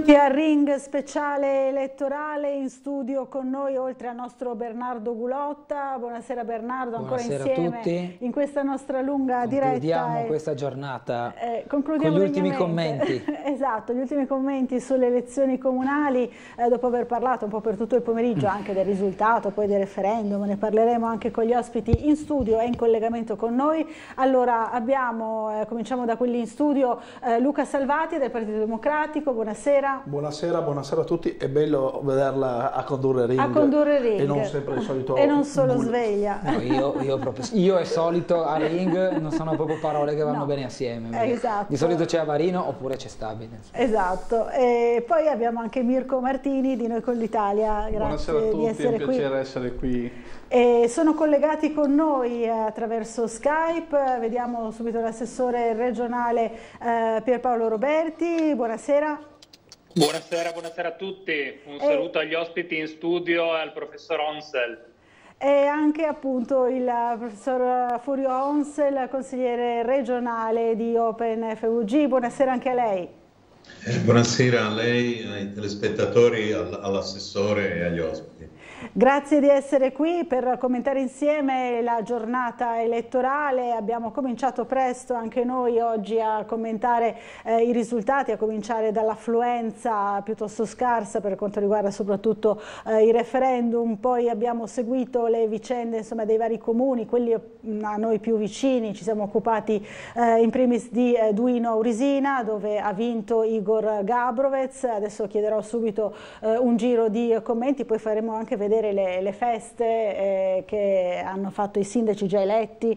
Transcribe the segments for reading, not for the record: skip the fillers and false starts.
Al ring speciale elettorale in studio con noi, oltre al nostro Bernardo Gulotta. Buonasera Bernardo, ancora insieme a tutti. In questa nostra lunga diretta. Concludiamo questa giornata con gli ultimi commenti. Esatto, gli ultimi commenti sulle elezioni comunali, dopo aver parlato un po' per tutto il pomeriggio anche del risultato, poi del referendum, ne parleremo anche con gli ospiti in studio e in collegamento con noi. Allora cominciamo da quelli in studio, Luca Salvati del Partito Democratico, buonasera. Buonasera a tutti, è bello vederla a condurre ring. E non sempre il solito. E non solo sveglia. No, io è solito a ring, non sono proprio parole che vanno bene assieme. Esatto. Di solito c'è Avarino oppure c'è Stabile. Esatto. E poi abbiamo anche Mirko Martini di Noi con l'Italia. Grazie di essere qui. Buonasera a tutti, è un piacere essere qui. E sono collegati con noi attraverso Skype, vediamo subito l'assessore regionale Pierpaolo Roberti. Buonasera. Buonasera a tutti, un saluto agli ospiti in studio e al professor Onsel. E anche appunto il professor Furio Onsel, consigliere regionale di Open FVG. Buonasera anche a lei. Buonasera a lei, ai telespettatori, all'assessore e agli ospiti. Grazie di essere qui per commentare insieme la giornata elettorale. Abbiamo cominciato presto anche noi oggi a commentare i risultati, a cominciare dall'affluenza piuttosto scarsa per quanto riguarda soprattutto i referendum. Poi abbiamo seguito le vicende dei vari comuni, quelli a noi più vicini. Ci siamo occupati in primis di Duino Aurisina, dove ha vinto Igor Gabrovec. Adesso chiederò subito un giro di commenti, poi faremo anche vedere le feste che hanno fatto i sindaci già eletti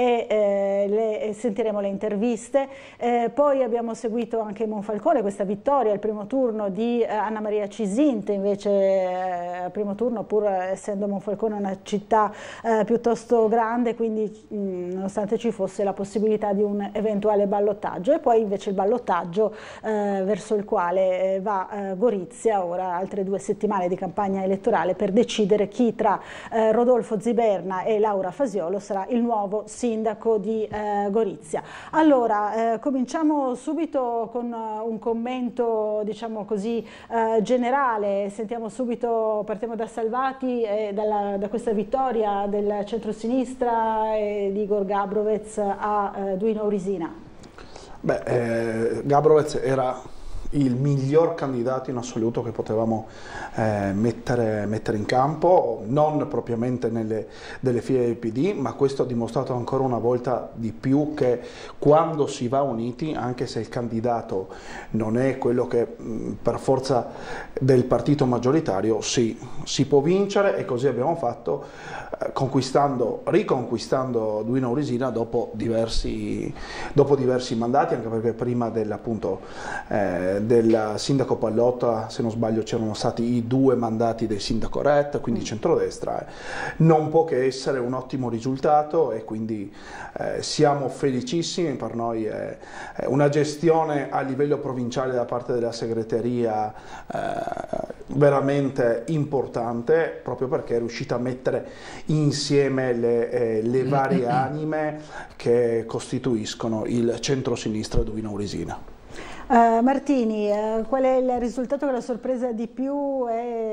e sentiremo le interviste. Poi abbiamo seguito anche Monfalcone, questa vittoria al primo turno di Anna Maria Cisinte, invece al primo turno, pur essendo Monfalcone una città piuttosto grande, quindi nonostante ci fosse la possibilità di un eventuale ballottaggio. E poi invece il ballottaggio verso il quale va Gorizia, ora altre 2 settimane di campagna elettorale per decidere chi tra Rodolfo Ziberna e Laura Fasiolo sarà il nuovo sindaco di Gorizia. Allora, cominciamo subito con un commento, diciamo così, generale. Sentiamo subito, partiamo da Salvati e da questa vittoria del centrosinistra di Igor Gabrovec a Duino Aurisina. Gabrovec era il miglior candidato in assoluto che potevamo mettere in campo, non propriamente delle file del PD, ma questo ha dimostrato ancora una volta di più che quando si va uniti, anche se il candidato non è quello che per forza del partito maggioritario, si può vincere, e così abbiamo fatto, riconquistando Duino Aurisina dopo diversi mandati, anche perché prima del sindaco Pallotta, se non sbaglio, c'erano stati i 2 mandati del sindaco Ret, quindi centrodestra. Non può che essere un ottimo risultato, e quindi siamo felicissimi. Per noi è una gestione a livello provinciale da parte della segreteria veramente importante, proprio perché è riuscita a mettere insieme le varie anime che costituiscono il centro-sinistra Duino Aurisina. Martini, qual è il risultato che la sorpresa di più?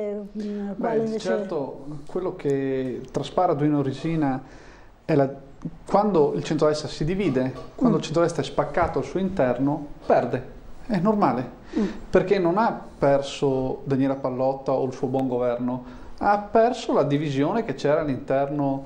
Certo, quello che traspare a Duino Aurisina è quando il centrodestra si divide, quando il centrodestra è spaccato al suo interno, perde, è normale, perché non ha perso Daniela Pallotta o il suo buon governo, ha perso la divisione che c'era all'interno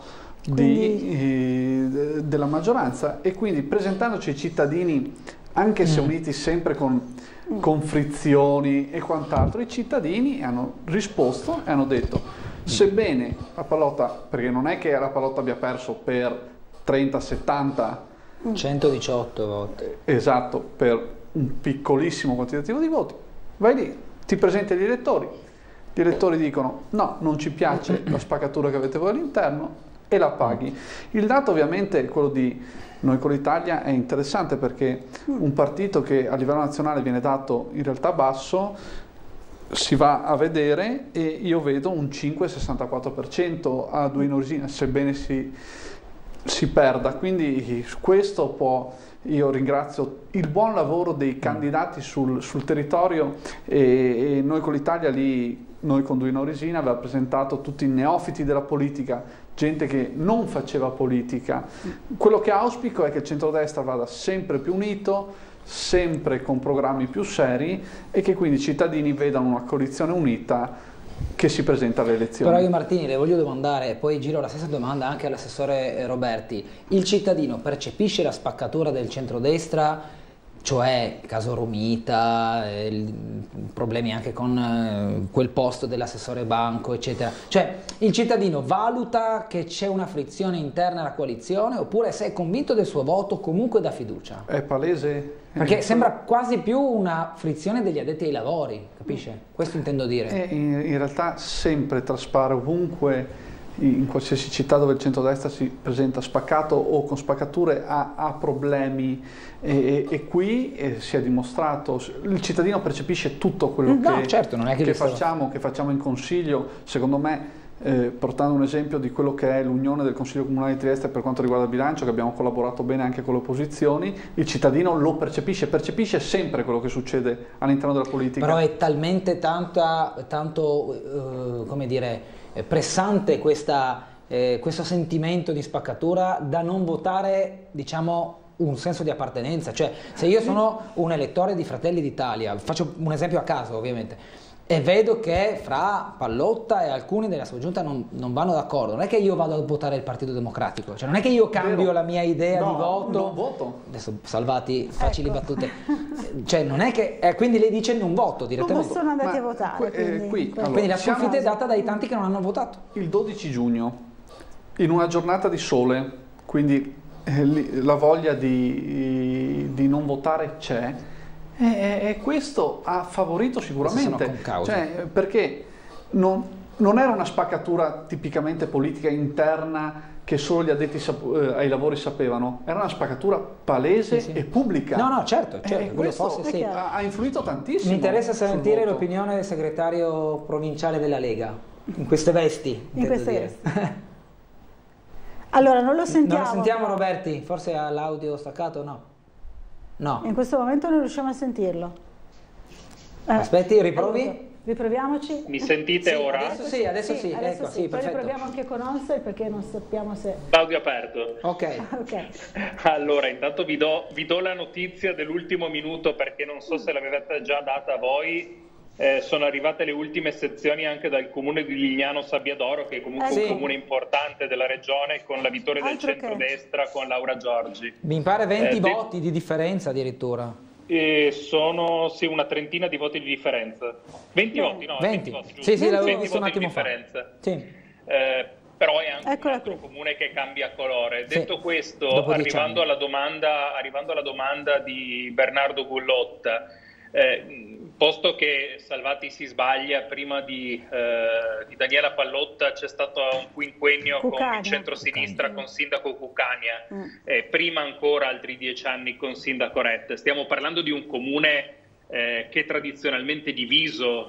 della maggioranza, e quindi presentandoci ai cittadini, anche se uniti sempre con frizioni e quant'altro, i cittadini hanno risposto e hanno detto: sebbene la Pallotta, perché non è che la Pallotta abbia perso per 30, 70, 118 voti, esatto, per un piccolissimo quantitativo di voti, vai lì, ti presenti agli elettori, gli elettori dicono no, non ci piace la spaccatura che avete voi all'interno, e la paghi. Il dato ovviamente è quello di Noi con l'Italia, è interessante perché un partito che a livello nazionale viene dato in realtà basso, si va a vedere e io vedo un 5,64% a Duino Aurisina, sebbene si si perda. Quindi su questo io ringrazio il buon lavoro dei candidati sul territorio, e noi con l'Italia noi con Duino Orisina aveva presentato tutti i neofiti della politica, gente che non faceva politica. Quello che auspico è che il centrodestra vada sempre più unito, sempre con programmi più seri, e che quindi i cittadini vedano una coalizione unita che si presenta alle elezioni. Però io, Martini, le voglio domandare, poi giro la stessa domanda anche all'assessore Roberti: il cittadino percepisce la spaccatura del centrodestra, cioè il caso Romita, problemi anche con quel posto dell'assessore Banco, eccetera? Cioè, il cittadino valuta che c'è una frizione interna alla coalizione, oppure, se è convinto del suo voto, comunque dà fiducia? È palese. Perché sembra quasi più una frizione degli addetti ai lavori, capisce? Questo intendo dire. In realtà sempre traspare ovunque, in qualsiasi città dove il centrodestra si presenta spaccato o con spaccature, ha problemi, e qui si è dimostrato, il cittadino percepisce tutto quello certo, non è che facciamo in consiglio. Secondo me, portando un esempio di quello che è l'unione del Consiglio Comunale di Trieste per quanto riguarda il bilancio, che abbiamo collaborato bene anche con le opposizioni, il cittadino lo percepisce sempre quello che succede all'interno della politica. Però è talmente tanto come dire, pressante questo sentimento di spaccatura da non votare, diciamo, un senso di appartenenza. Cioè, se io sono un elettore di Fratelli d'Italia, faccio un esempio a caso ovviamente, e vedo che fra Pallotta e alcuni della sua giunta non vanno d'accordo, non è che io vado a votare il Partito Democratico, cioè non è che io cambio la mia idea di voto. Non voto. Adesso Salvati, facili battute. Cioè non è che quindi lei dice non voto direttamente. Come sono andati a votare? Quindi la sconfitta è data dai tanti che non hanno votato. Il 12 giugno, in una giornata di sole, quindi la voglia di non votare c'è. E questo ha favorito sicuramente, cioè, perché non era una spaccatura tipicamente politica interna che solo gli addetti ai lavori sapevano, era una spaccatura palese e pubblica. No, certo, questo ha influito tantissimo. Mi interessa sentire l'opinione del segretario provinciale della Lega in queste vesti. Allora, non lo sentiamo. Non lo sentiamo, Roberti? Forse ha l'audio staccato o no? No. In questo momento non riusciamo a sentirlo. Aspetti, riprovi? Riproviamoci. Mi sentite ora? Adesso sì. Ecco, sì, Poi perfetto. riproviamo anche con Onsel perché non sappiamo se... L'audio aperto. Ok. Allora, intanto vi do la notizia dell'ultimo minuto, perché non so se l'avete già data a voi. Sono arrivate le ultime sezioni anche dal comune di Lignano Sabbiadoro, che è comunque un comune importante della regione, con la vittoria del centrodestra con Laura Giorgi. Mi pare 20 voti di differenza addirittura. Sono una trentina di voti di differenza. 20 voti, no? 20 voti, giusto? Sì, l'avevo visto un voti attimo di differenza. Sì. Però è anche un altro comune che cambia colore. Detto questo, arrivando alla domanda di Bernardo Gullotta, posto che Salvati si sbaglia, prima di Daniela Pallotta c'è stato un quinquennio con il centro-sinistra con sindaco Cucania, prima ancora altri 10 anni con sindaco Rette. Stiamo parlando di un comune che è tradizionalmente diviso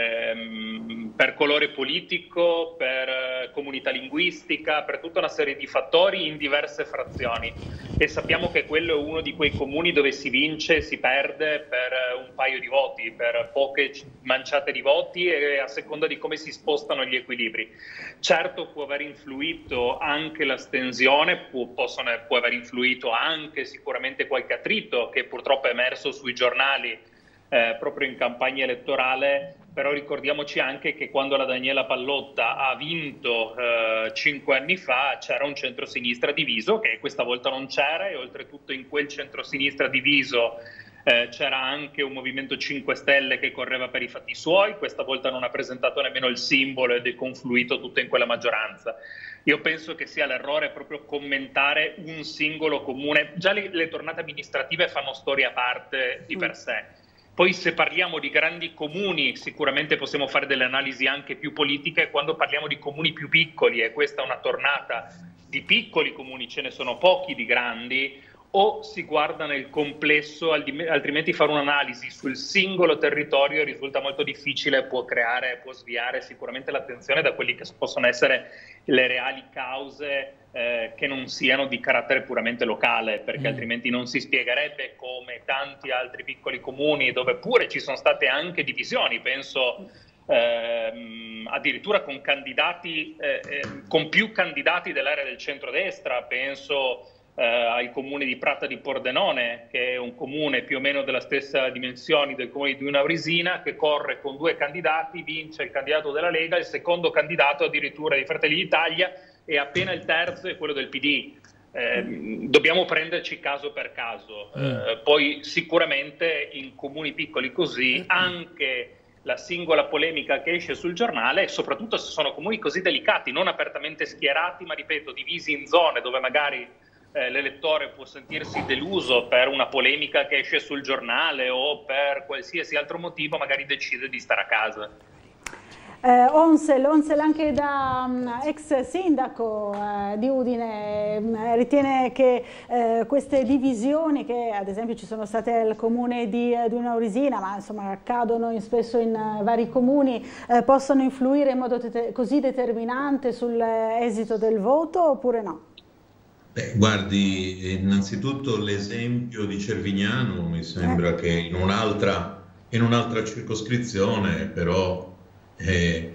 per colore politico, per comunità linguistica, per tutta una serie di fattori in diverse frazioni, e sappiamo che quello è uno di quei comuni dove si vince e si perde per un paio di voti, per poche manciate di voti, e a seconda di come si spostano gli equilibri. Certo, può aver influito anche l'astensione, può aver influito anche sicuramente qualche attrito che purtroppo è emerso sui giornali proprio in campagna elettorale, però ricordiamoci anche che quando la Daniela Pallotta ha vinto 5 anni fa c'era un centrosinistra diviso, che questa volta non c'era, e oltretutto in quel centrosinistra diviso c'era anche un Movimento 5 Stelle che correva per i fatti suoi, questa volta non ha presentato nemmeno il simbolo ed è confluito tutto in quella maggioranza. Io penso che sia l'errore proprio commentare un singolo comune. Già le tornate amministrative fanno storia a parte di per sé. Poi se parliamo di grandi comuni sicuramente possiamo fare delle analisi anche più politiche. Quando parliamo di comuni più piccoli, e questa è una tornata di piccoli comuni, ce ne sono pochi di grandi, o si guarda nel complesso, altrimenti fare un'analisi sul singolo territorio risulta molto difficile, può sviare sicuramente l'attenzione da quelli che possono essere le reali cause che non siano di carattere puramente locale, perché altrimenti non si spiegherebbe come tanti altri piccoli comuni, dove pure ci sono state anche divisioni, penso addirittura con candidati, con più candidati dell'area del centrodestra, penso al comune di Pratta di Pordenone, che è un comune più o meno della stessa dimensioni del comune di Unaurisina, che corre con 2 candidati, vince il candidato della Lega, il secondo candidato addirittura di Fratelli d'Italia e appena il terzo è quello del PD. Dobbiamo prenderci caso per caso, poi sicuramente in comuni piccoli così anche la singola polemica che esce sul giornale, soprattutto se sono comuni così delicati, non apertamente schierati, ma ripeto, divisi in zone dove magari l'elettore può sentirsi deluso per una polemica che esce sul giornale o per qualsiasi altro motivo, magari decide di stare a casa. Onsel anche da ex sindaco di Udine ritiene che queste divisioni che ad esempio ci sono state al comune di Unaurisina, ma insomma accadono spesso in vari comuni, possono influire in modo così determinante sull'esito del voto oppure no? Beh, guardi, innanzitutto l'esempio di Cervignano mi sembra che in un'altra circoscrizione però è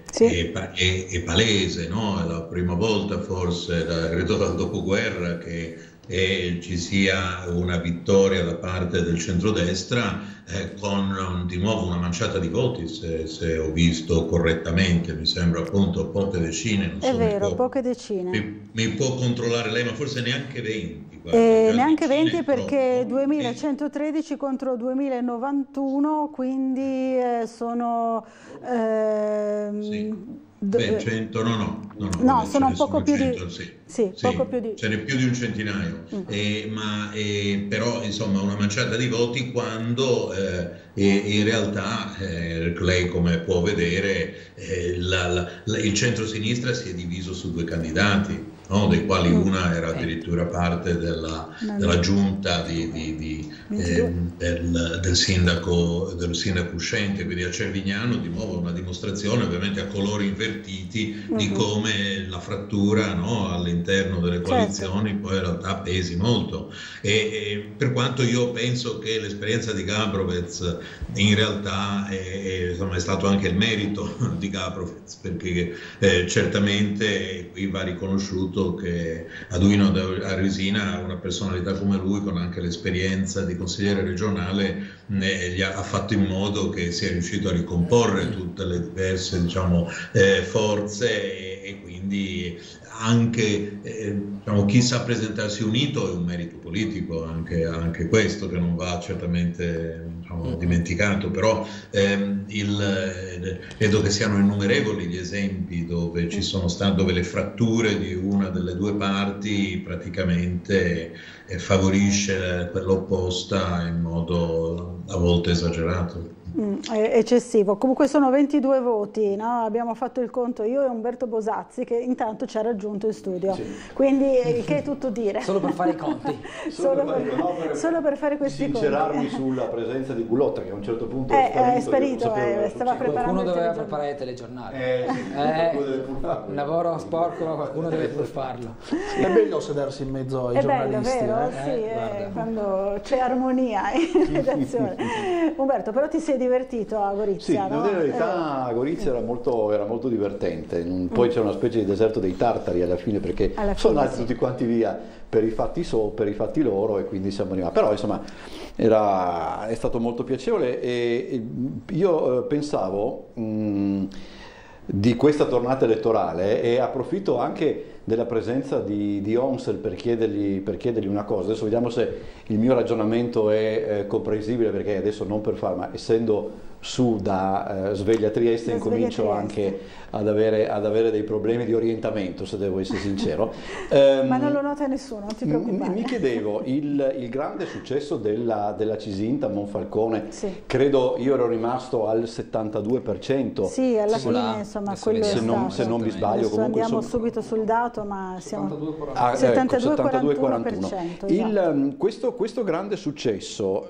palese, no? È la prima volta forse, credo dal dopoguerra, che ci sia una vittoria da parte del centrodestra con di nuovo una manciata di voti, se ho visto correttamente, mi sembra appunto poche decine. Non è so, vero, poche decine. Mi può controllare lei, ma forse neanche 20. Neanche 20 perché 2113 contro 2091, quindi sono... sì. Beh, 100 no, sono un poco più 100, di... Sì, poco più di... Ce n'è più di un centinaio, però insomma una manciata di voti quando in realtà lei come può vedere il centro-sinistra si è diviso su 2 candidati, no? Dei quali una era addirittura parte della giunta del sindaco uscente, quindi a Cervignano di nuovo una dimostrazione ovviamente a colori invertiti di come la frattura, no, all'interno delle coalizioni poi in realtà pesi molto e per quanto io penso che l'esperienza di Gabrovec in realtà è stato anche il merito di Gabrovec, perché certamente qui va riconosciuto che Aduino Arisina ha una personalità come lui, con anche l'esperienza di consigliere regionale, gli ha fatto in modo che sia riuscito a ricomporre tutte le diverse forze e quindi anche chi sa presentarsi unito è un merito politico, anche questo che non va certamente dimenticato, però credo che siano innumerevoli gli esempi dove ci sono dove le fratture di una delle 2 parti praticamente favorisce quella opposta in modo a volte esagerato. Eccessivo. Comunque sono 22 voti, no? Abbiamo fatto il conto io e Umberto Bosazzi, che intanto ci ha raggiunto in studio, quindi che è tutto dire. Solo per fare i conti. solo per fare questi conti. Sincerarmi sulla presenza di Gulotta, che a un certo punto è sparito, stava preparando. Qualcuno doveva preparare il telegiornale. Un lavoro sporco, ma qualcuno deve pur farlo. È bello sedersi in mezzo ai giornalisti. È bello, vero? Sì, quando c'è armonia in redazione. Umberto, però ti sei divertito a Gorizia? Sì, devo dire la verità, a Gorizia era molto divertente. Poi c'è una specie di deserto dei tartari alla fine, perché sono andati tutti quanti via per i fatti loro, e quindi siamo arrivati. Però insomma è stato molto piacevole e io pensavo di questa tornata elettorale, e approfitto anche della presenza di Onsel per chiedergli una cosa. Adesso vediamo se il mio ragionamento è comprensibile, perché adesso non per fare, ma essendo su da Sveglia Trieste, incomincio anche ad avere dei problemi di orientamento, se devo essere sincero. Ma non lo nota nessuno, non ti preoccupare. Mi chiedevo, il grande successo della Cisinta a Monfalcone, sì. Credo io ero rimasto al 72%. Sì, alla fine insomma quello se non mi sbaglio. Comunque andiamo subito sul dato, ma siamo 72-41%. Questo grande successo,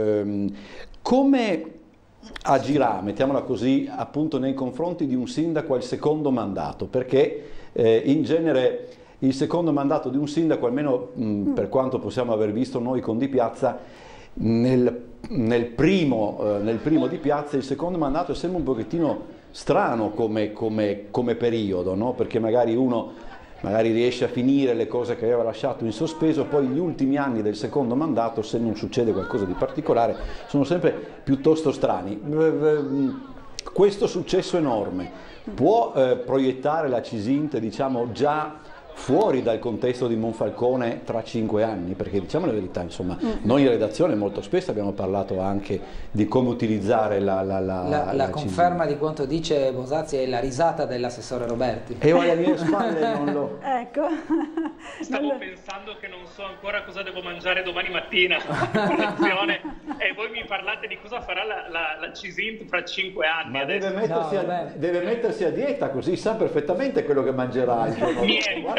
come agirà, mettiamola così, appunto nei confronti di un sindaco al secondo mandato, perché in genere il secondo mandato di un sindaco, almeno per quanto possiamo aver visto noi con Di Piazza, nel primo Di Piazza il secondo mandato è sempre un pochettino strano come periodo, no? Perché magari uno riesce a finire le cose che aveva lasciato in sospeso, poi gli ultimi anni del secondo mandato, se non succede qualcosa di particolare, sono sempre piuttosto strani. Questo successo enorme può proiettare la Cisint, diciamo, già fuori dal contesto di Monfalcone tra 5 anni? Perché diciamo la verità, insomma, noi in redazione molto spesso abbiamo parlato anche di come utilizzare la conferma di quanto dice Bosazzi è la risata dell'assessore Roberti. E ora alle mie spalle non lo... Ecco. Stavo pensando che non so ancora cosa devo mangiare domani mattina e voi mi parlate di cosa farà la Cisint fra 5 anni. Ma deve mettersi a dieta, così sa perfettamente quello che mangerà il giorno Niente.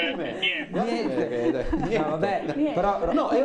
No, vabbè, però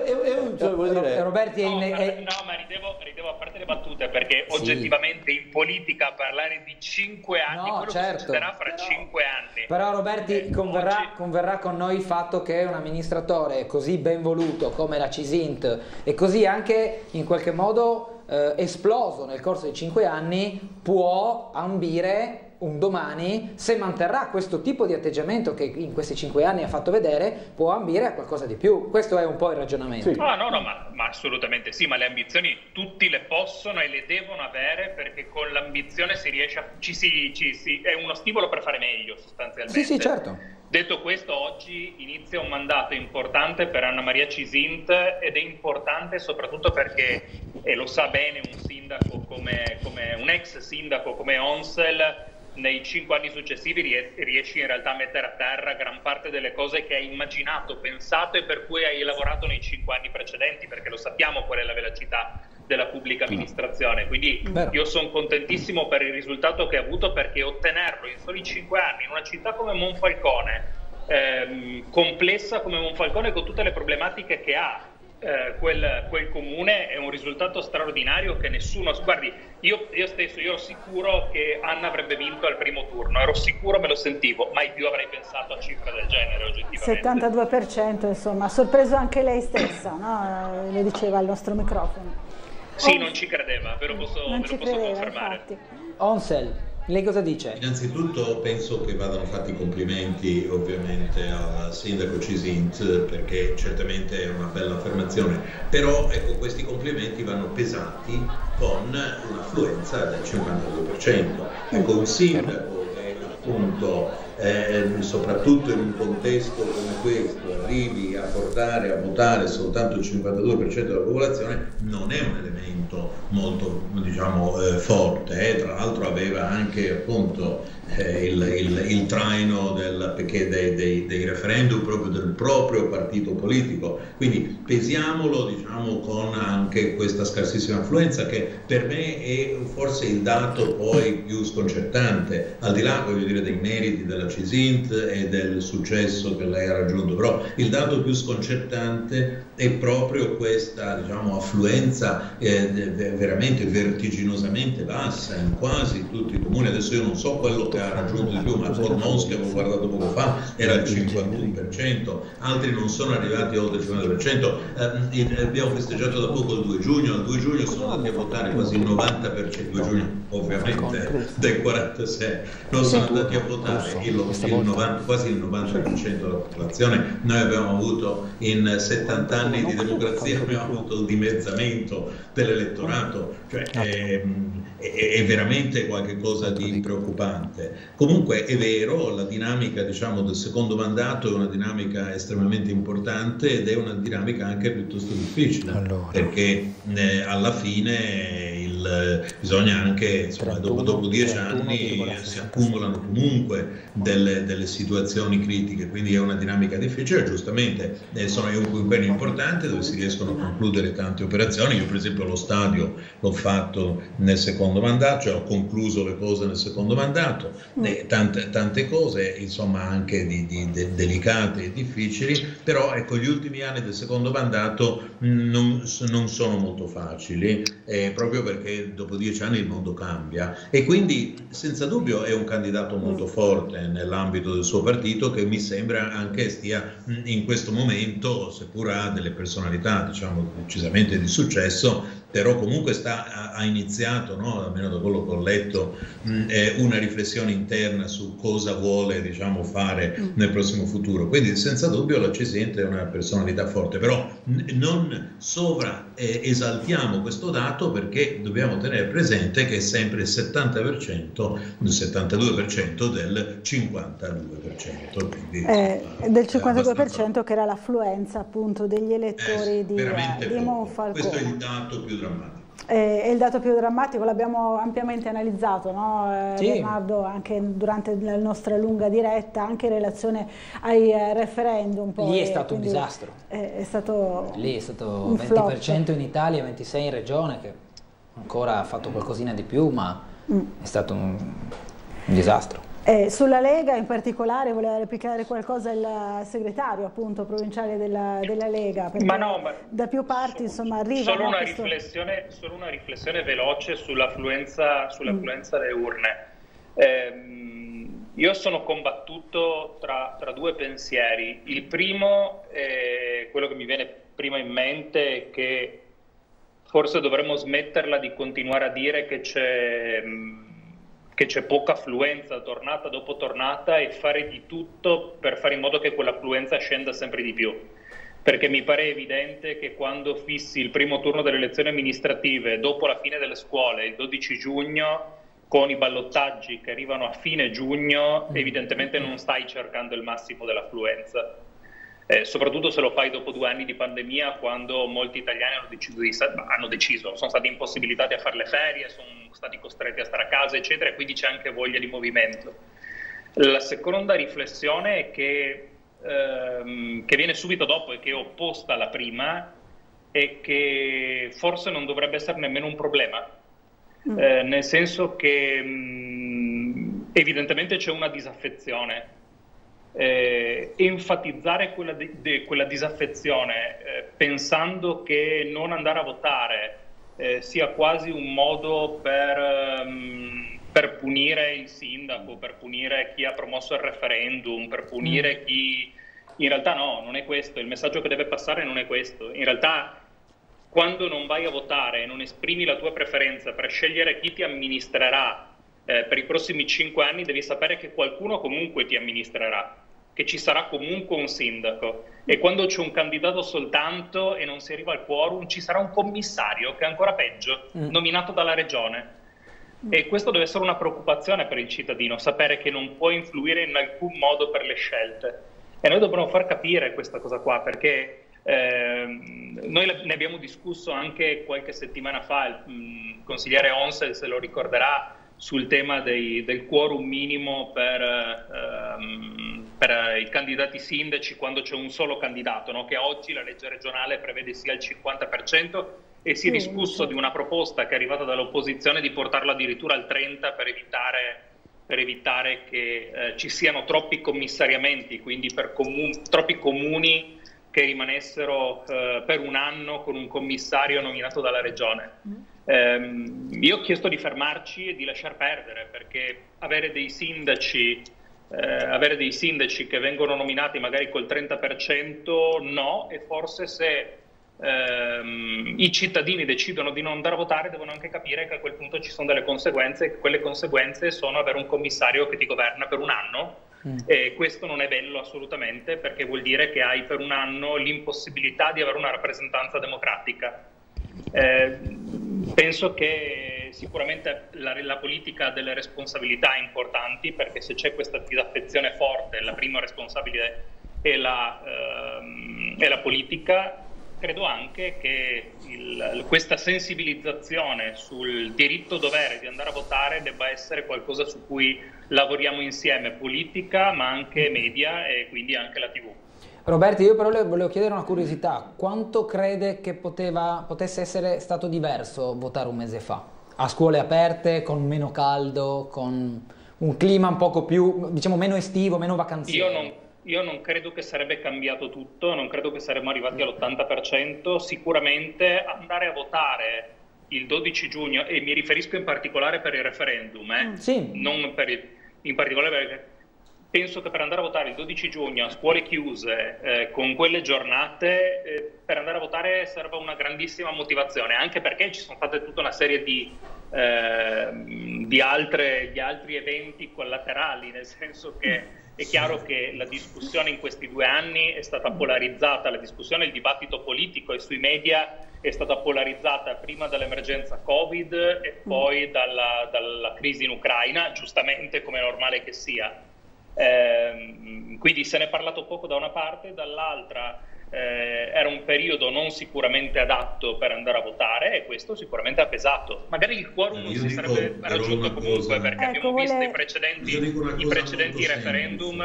Roberti ma ridevo a parte le battute, perché oggettivamente in politica parlare di 5 anni, quello che succederà fra 5 anni. Però Roberti converrà con noi il fatto che un amministratore così ben voluto come la Cisint e così anche in qualche modo esploso nel corso di 5 anni può ambire un domani, se manterrà questo tipo di atteggiamento che in questi 5 anni ha fatto vedere, può ambire a qualcosa di più. Questo è un po' il ragionamento. Sì. No, ma assolutamente sì, ma le ambizioni tutti le possono e le devono avere, perché con l'ambizione si riesce è uno stimolo per fare meglio sostanzialmente. Sì, certo. Detto questo, oggi inizia un mandato importante per Anna Maria Cisint, ed è importante soprattutto perché, e lo sa bene un sindaco come un ex sindaco come Onsel, nei 5 anni successivi riesci in realtà a mettere a terra gran parte delle cose che hai immaginato, pensato e per cui hai lavorato nei 5 anni precedenti, perché lo sappiamo qual è la velocità della pubblica amministrazione. Quindi io sono contentissimo per il risultato che ha avuto, perché ottenerlo in soli 5 anni in una città come Monfalcone, complessa come Monfalcone, con tutte le problematiche che ha quel comune, è un risultato straordinario che nessuno... Guardi, io stesso ero sicuro che Anna avrebbe vinto al primo turno, ero sicuro, me lo sentivo, mai più avrei pensato a cifre del genere oggettivamente. 72%, insomma, ha sorpreso anche lei stessa, no? Le diceva al nostro microfono. Sì, non ci credeva, ve lo posso confermare. Infatti. Onsel, lei cosa dice? Innanzitutto penso che vadano fatti i complimenti ovviamente al sindaco Cisint, perché certamente è una bella affermazione, però ecco, questi complimenti vanno pesati con un'affluenza del 52%. Ecco, un sindaco che appunto soprattutto in un contesto come questo arrivi a portare a votare soltanto il 52% della popolazione non è un elemento molto, diciamo, forte. Tra l'altro aveva anche appunto il traino dei referendum proprio del proprio partito politico, quindi pesiamolo, diciamo, con anche questa scarsissima affluenza, che per me è forse il dato poi più sconcertante, al di là, voglio dire, dei meriti della Cisint e del successo che lei ha raggiunto. Però il dato più sconcertante è proprio questa, diciamo, affluenza veramente vertiginosamente bassa in quasi tutti i comuni. Adesso io non so quello che ha raggiunto di più, ma Bormons, che avevo guardato poco fa, era il 51%, altri non sono arrivati oltre il 50%. Abbiamo festeggiato da poco il 2 giugno, al 2 giugno sono andati a votare quasi il 90%, 2 giugno ovviamente del 46, non sono andati a votare quasi il 90% della popolazione. Noi abbiamo avuto in 70 anni di democrazia, abbiamo avuto il dimezzamento dell'elettorato, cioè è veramente qualcosa di preoccupante. Comunque è vero, la dinamica, diciamo, del secondo mandato è una dinamica estremamente importante ed è una dinamica anche piuttosto difficile, perché alla fine bisogna anche, insomma, dopo 10 anni si accumulano comunque delle situazioni critiche, quindi è una dinamica difficile. Giustamente sono un quinquennio importante dove si riescono a concludere tante operazioni. Io per esempio lo stadio l'ho fatto nel secondo mandato, cioè ho concluso le cose nel secondo mandato, tante cose insomma anche delicate e difficili, però ecco, gli ultimi anni del secondo mandato non sono molto facili, proprio perché dopo 10 anni il mondo cambia, e quindi senza dubbio è un candidato molto forte nell'ambito del suo partito, che mi sembra anche stia in questo momento, seppur ha delle personalità diciamo decisamente di successo, però comunque ha iniziato, no, almeno da quello che ho letto, una riflessione interna su cosa vuole, diciamo, fare nel prossimo futuro. Quindi senza dubbio la Cesente è una personalità forte, però non esaltiamo questo dato, perché dobbiamo tenere presente che è sempre il 70%, il 72% del 52%. Quindi, del 52% che era l'affluenza appunto degli elettori di Monfalcone. Questo è il dato più drammatico. È il dato più drammatico, l'abbiamo ampiamente analizzato, no? Sì. Bernardo, anche durante la nostra lunga diretta, anche in relazione ai referendum. Lì è stato un disastro. Lì è stato 20% flop. In Italia, 26% in regione, che ancora ha fatto qualcosina di più, ma è stato un disastro. Sulla Lega in particolare voleva replicare qualcosa il segretario appunto provinciale della Lega, ma da più parti insomma arriva solo una riflessione veloce sull'affluenza delle urne. Io sono combattuto tra due pensieri. Il primo, quello che mi viene prima in mente, è che forse dovremmo smetterla di continuare a dire che c'è poca affluenza tornata dopo tornata, e fare di tutto per fare in modo che quell'affluenza scenda sempre di più, perché mi pare evidente che quando fissi il primo turno delle elezioni amministrative dopo la fine delle scuole, il 12 giugno, con i ballottaggi che arrivano a fine giugno, evidentemente non stai cercando il massimo dell'affluenza. Soprattutto se lo fai dopo 2 anni di pandemia, quando molti italiani sono stati impossibilitati a fare le ferie, sono stati costretti a stare a casa, eccetera, e quindi c'è anche voglia di movimento. La seconda riflessione è che viene subito dopo e che è opposta alla prima, è che forse non dovrebbe essere nemmeno un problema, nel senso che evidentemente c'è una disaffezione. Enfatizzare quella disaffezione pensando che non andare a votare sia quasi un modo per punire il sindaco, per punire chi ha promosso il referendum, per punire chi... In realtà no, non è questo, il messaggio che deve passare non è questo. In realtà quando non vai a votare e non esprimi la tua preferenza per scegliere chi ti amministrerà per i prossimi 5 anni, devi sapere che qualcuno comunque ti amministrerà, che ci sarà comunque un sindaco, e quando c'è un candidato soltanto e non si arriva al quorum, ci sarà un commissario, che è ancora peggio, nominato dalla regione. E questo deve essere una preoccupazione per il cittadino, sapere che non può influire in alcun modo per le scelte. E noi dobbiamo far capire questa cosa qua, perché noi ne abbiamo discusso anche qualche settimana fa, il consigliere Onsel se lo ricorderà, sul tema del quorum minimo per i candidati sindaci quando c'è un solo candidato, no? Che oggi la legge regionale prevede sia il 50%, e si è discusso di una proposta che è arrivata dall'opposizione di portarlo addirittura al 30% per evitare che ci siano troppi commissariamenti, quindi per troppi comuni che rimanessero per un anno con un commissario nominato dalla regione. Io ho chiesto di fermarci e di lasciar perdere, perché avere dei sindaci che vengono nominati magari col 30% no, e forse se i cittadini decidono di non andare a votare devono anche capire che a quel punto ci sono delle conseguenze, e quelle conseguenze sono avere un commissario che ti governa per un anno. E questo non è bello assolutamente, perché vuol dire che hai per un anno l'impossibilità di avere una rappresentanza democratica. Penso che sicuramente la politica ha delle responsabilità importanti, perché se c'è questa disaffezione forte, la prima responsabile è la politica, credo anche che questa sensibilizzazione sul diritto-dovere di andare a votare debba essere qualcosa su cui lavoriamo insieme, politica ma anche media e quindi anche la TV. Roberti, io però le volevo chiedere una curiosità: quanto crede che potesse essere stato diverso votare un mese fa? A scuole aperte, con meno caldo, con un clima un poco più, diciamo, meno estivo, meno vacanziero? Io non credo che sarebbe cambiato tutto, non credo che saremmo arrivati all'80%, sicuramente andare a votare il 12 giugno, e mi riferisco in particolare per il referendum, sì. Non in particolare perché penso che per andare a votare il 12 giugno a scuole chiuse, con quelle giornate, per andare a votare serve una grandissima motivazione, anche perché ci sono state tutta una serie di altri eventi collaterali, nel senso che è chiaro che la discussione in questi 2 anni è stata polarizzata, la discussione, il dibattito politico e sui media è stata polarizzata prima dall'emergenza Covid e poi dalla crisi in Ucraina, giustamente, come è normale che sia. Quindi se ne è parlato poco da una parte, e dall'altra era un periodo non sicuramente adatto per andare a votare, e questo sicuramente ha pesato. Magari il quorum non si sarebbe raggiunto comunque, perché abbiamo visto i precedenti referendum,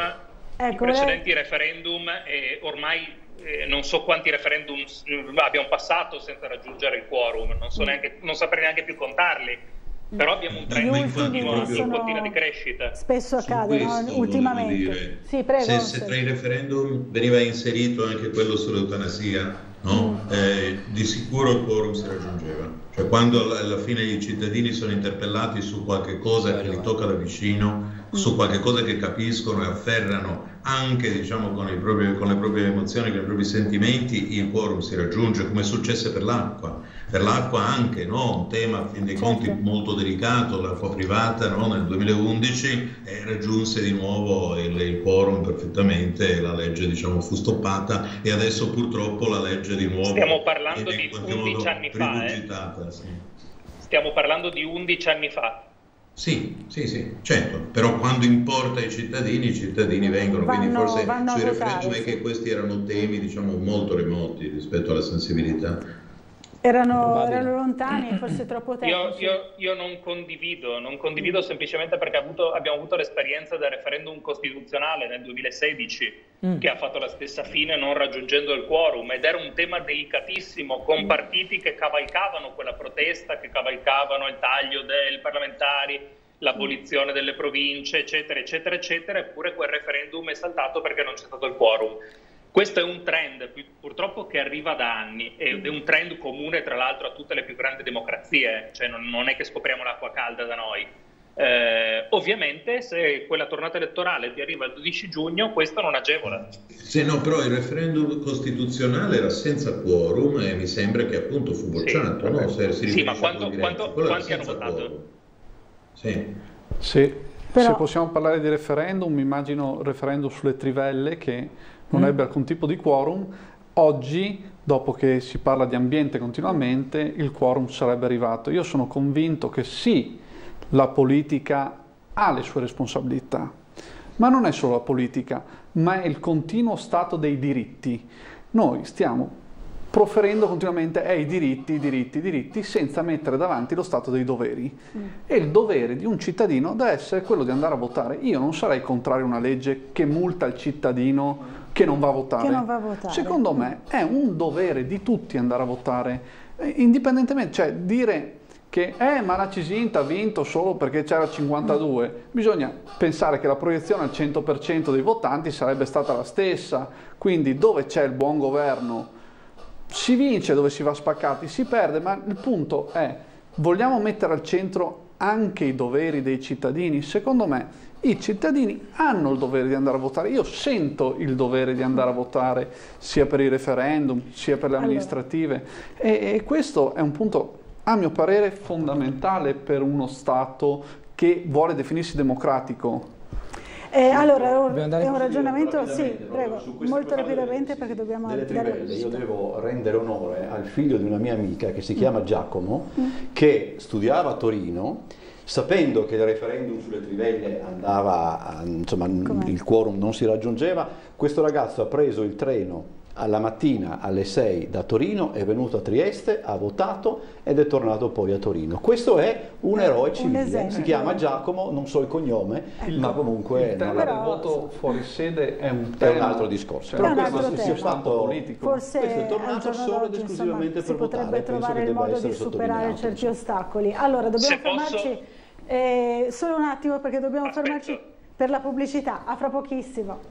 e ormai non so quanti referendum abbiamo passato senza raggiungere il quorum, non saprei neanche più contarli. Però abbiamo un trend in continua di crescita. Spesso accade, ultimamente. Sì, prego. Se tra i referendum veniva inserito anche quello sull'eutanasia, no? Di sicuro il quorum si raggiungeva. Cioè, quando alla fine i cittadini sono interpellati su qualche cosa che li tocca da vicino, su qualche cosa che capiscono e afferrano anche, diciamo, con le proprie emozioni, con i propri sentimenti, il quorum si raggiunge, come successe per l'acqua. Per l'acqua anche, no? Un tema a fin dei conti molto delicato, l'acqua privata, no? Nel 2011 raggiunse di nuovo il quorum perfettamente, la legge, diciamo, fu stoppata, e adesso purtroppo la legge di nuovo stiamo parlando di 11 anni fa, sì. Stiamo parlando di 11 anni fa. Sì, certo, però quando importa ai cittadini, i cittadini vengono, quindi forse sui referendum è che questi erano temi, diciamo, molto remoti rispetto alla sensibilità. Erano lontani, forse troppo tecnici. Io non condivido semplicemente perché abbiamo avuto l'esperienza del referendum costituzionale nel 2016 che ha fatto la stessa fine, non raggiungendo il quorum, ed era un tema delicatissimo, con partiti che cavalcavano quella protesta, che cavalcavano il taglio dei parlamentari, l'abolizione delle province, eccetera, eccetera, eccetera, eppure quel referendum è saltato perché non c'è stato il quorum. Questo è un trend purtroppo che arriva da anni, ed è un trend comune tra l'altro a tutte le più grandi democrazie, cioè non è che scopriamo l'acqua calda da noi. Ovviamente se quella tornata elettorale ti arriva il 12 giugno, questo non agevola. Sì, no, però il referendum costituzionale era senza quorum e mi sembra che appunto fu bocciato, no? Sì, ma quanti hanno votato? Sì. Però... Se possiamo parlare di referendum, mi immagino il referendum sulle trivelle che non ebbe alcun tipo di quorum. Oggi, dopo che si parla di ambiente continuamente, il quorum sarebbe arrivato. Io sono convinto che sì, la politica ha le sue responsabilità, ma non è solo la politica, ma è il continuo stato dei diritti. Noi stiamo proferendo continuamente i diritti, senza mettere davanti lo stato dei doveri. E il dovere di un cittadino deve essere quello di andare a votare. Io non sarei contrario a una legge che multa il cittadino che non va a votare. Secondo me è un dovere di tutti andare a votare, indipendentemente, cioè dire che ma la Cisinta ha vinto solo perché c'era 52, bisogna pensare che la proiezione al 100% dei votanti sarebbe stata la stessa, quindi dove c'è il buon governo si vince, dove si va spaccati si perde, ma il punto è, vogliamo mettere al centro anche i doveri dei cittadini? Secondo me i cittadini hanno il dovere di andare a votare, io sento il dovere di andare a votare sia per i referendum sia per le amministrative, e questo è un punto a mio parere fondamentale per uno Stato che vuole definirsi democratico. Allora, è un ragionamento, prego, molto rapidamente perché dobbiamo dare... Io devo rendere onore al figlio di una mia amica che si chiama Giacomo, che studiava a Torino, sapendo che il referendum sulle trivelle andava, insomma, il quorum non si raggiungeva. Questo ragazzo ha preso il treno alla mattina alle 6 da Torino, è venuto a Trieste, ha votato ed è tornato poi a Torino. Questo è un eroe civile, si chiama Giacomo, non so il cognome, ma comunque... Il tema del voto fuori sede è un altro discorso. Però questo si è fatto politico. Forse questo è tornato solo ed esclusivamente per votare. Si potrebbe trovare il modo di superare certi ostacoli. Allora, dobbiamo fermarci solo un attimo perché dobbiamo fermarci per la pubblicità. A fra pochissimo.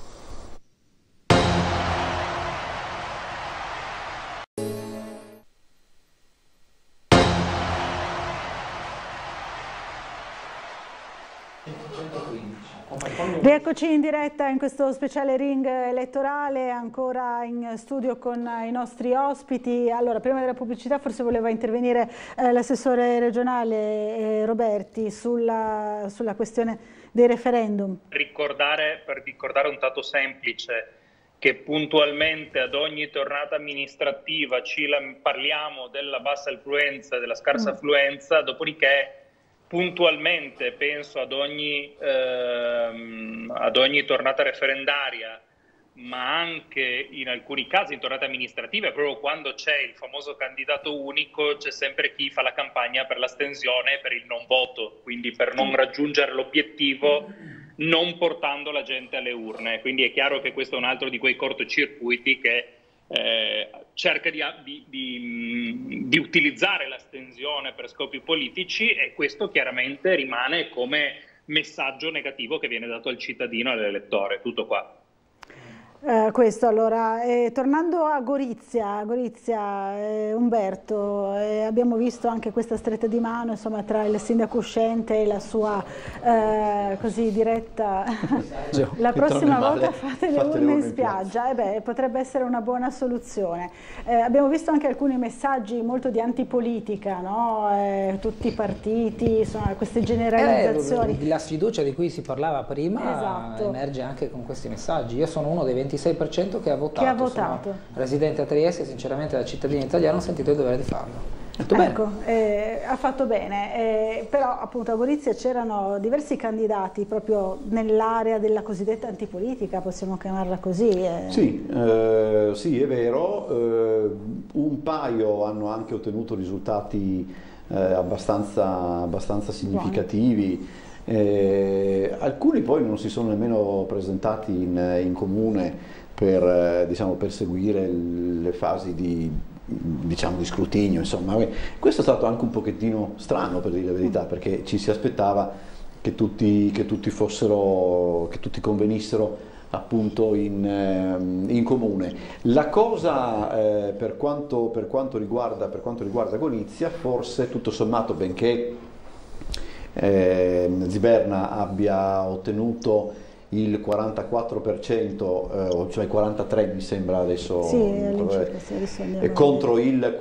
Rieccoci in diretta in questo speciale ring elettorale, ancora in studio con i nostri ospiti. Allora, prima della pubblicità forse voleva intervenire l'assessore regionale Roberti sulla questione dei referendum. Per ricordare un dato semplice, che puntualmente ad ogni tornata amministrativa parliamo della bassa affluenza, della scarsa affluenza, dopodiché puntualmente penso ad ogni tornata referendaria, ma anche in alcuni casi in tornate amministrative, proprio quando c'è il famoso candidato unico, c'è sempre chi fa la campagna per l'astensione e per il non voto, quindi per non raggiungere l'obiettivo non portando la gente alle urne. Quindi è chiaro che questo è un altro di quei cortocircuiti che cerca di utilizzare l'astensione per scopi politici, e questo chiaramente rimane come messaggio negativo che viene dato al cittadino e all'elettore. Tutto qua. Questo allora, tornando a Gorizia, Umberto, abbiamo visto anche questa stretta di mano, insomma, tra il sindaco uscente e la sua così diretta la prossima volta fate le urne in spiaggia, potrebbe essere una buona soluzione. Abbiamo visto anche alcuni messaggi molto di antipolitica, no? Tutti i partiti, insomma, queste generalizzazioni. La sfiducia di cui si parlava prima emerge anche con questi messaggi. Io sono uno dei 26% che ha votato. Sono residente a Trieste, sinceramente da cittadino italiano ho sentito il dovere di farlo. Ecco, ha fatto bene, però appunto a Gorizia c'erano diversi candidati proprio nell'area della cosiddetta antipolitica, possiamo chiamarla così. Sì, è vero, un paio hanno anche ottenuto risultati abbastanza significativi. Alcuni poi non si sono nemmeno presentati in comune per seguire le fasi di scrutinio, insomma. Questo è stato anche un pochettino strano, per dire la verità, perché ci si aspettava che tutti convenissero appunto in comune. La cosa per quanto riguarda Gorizia, forse tutto sommato, benché Ziberna abbia ottenuto il 44%, cioè 43% mi sembra adesso, contro il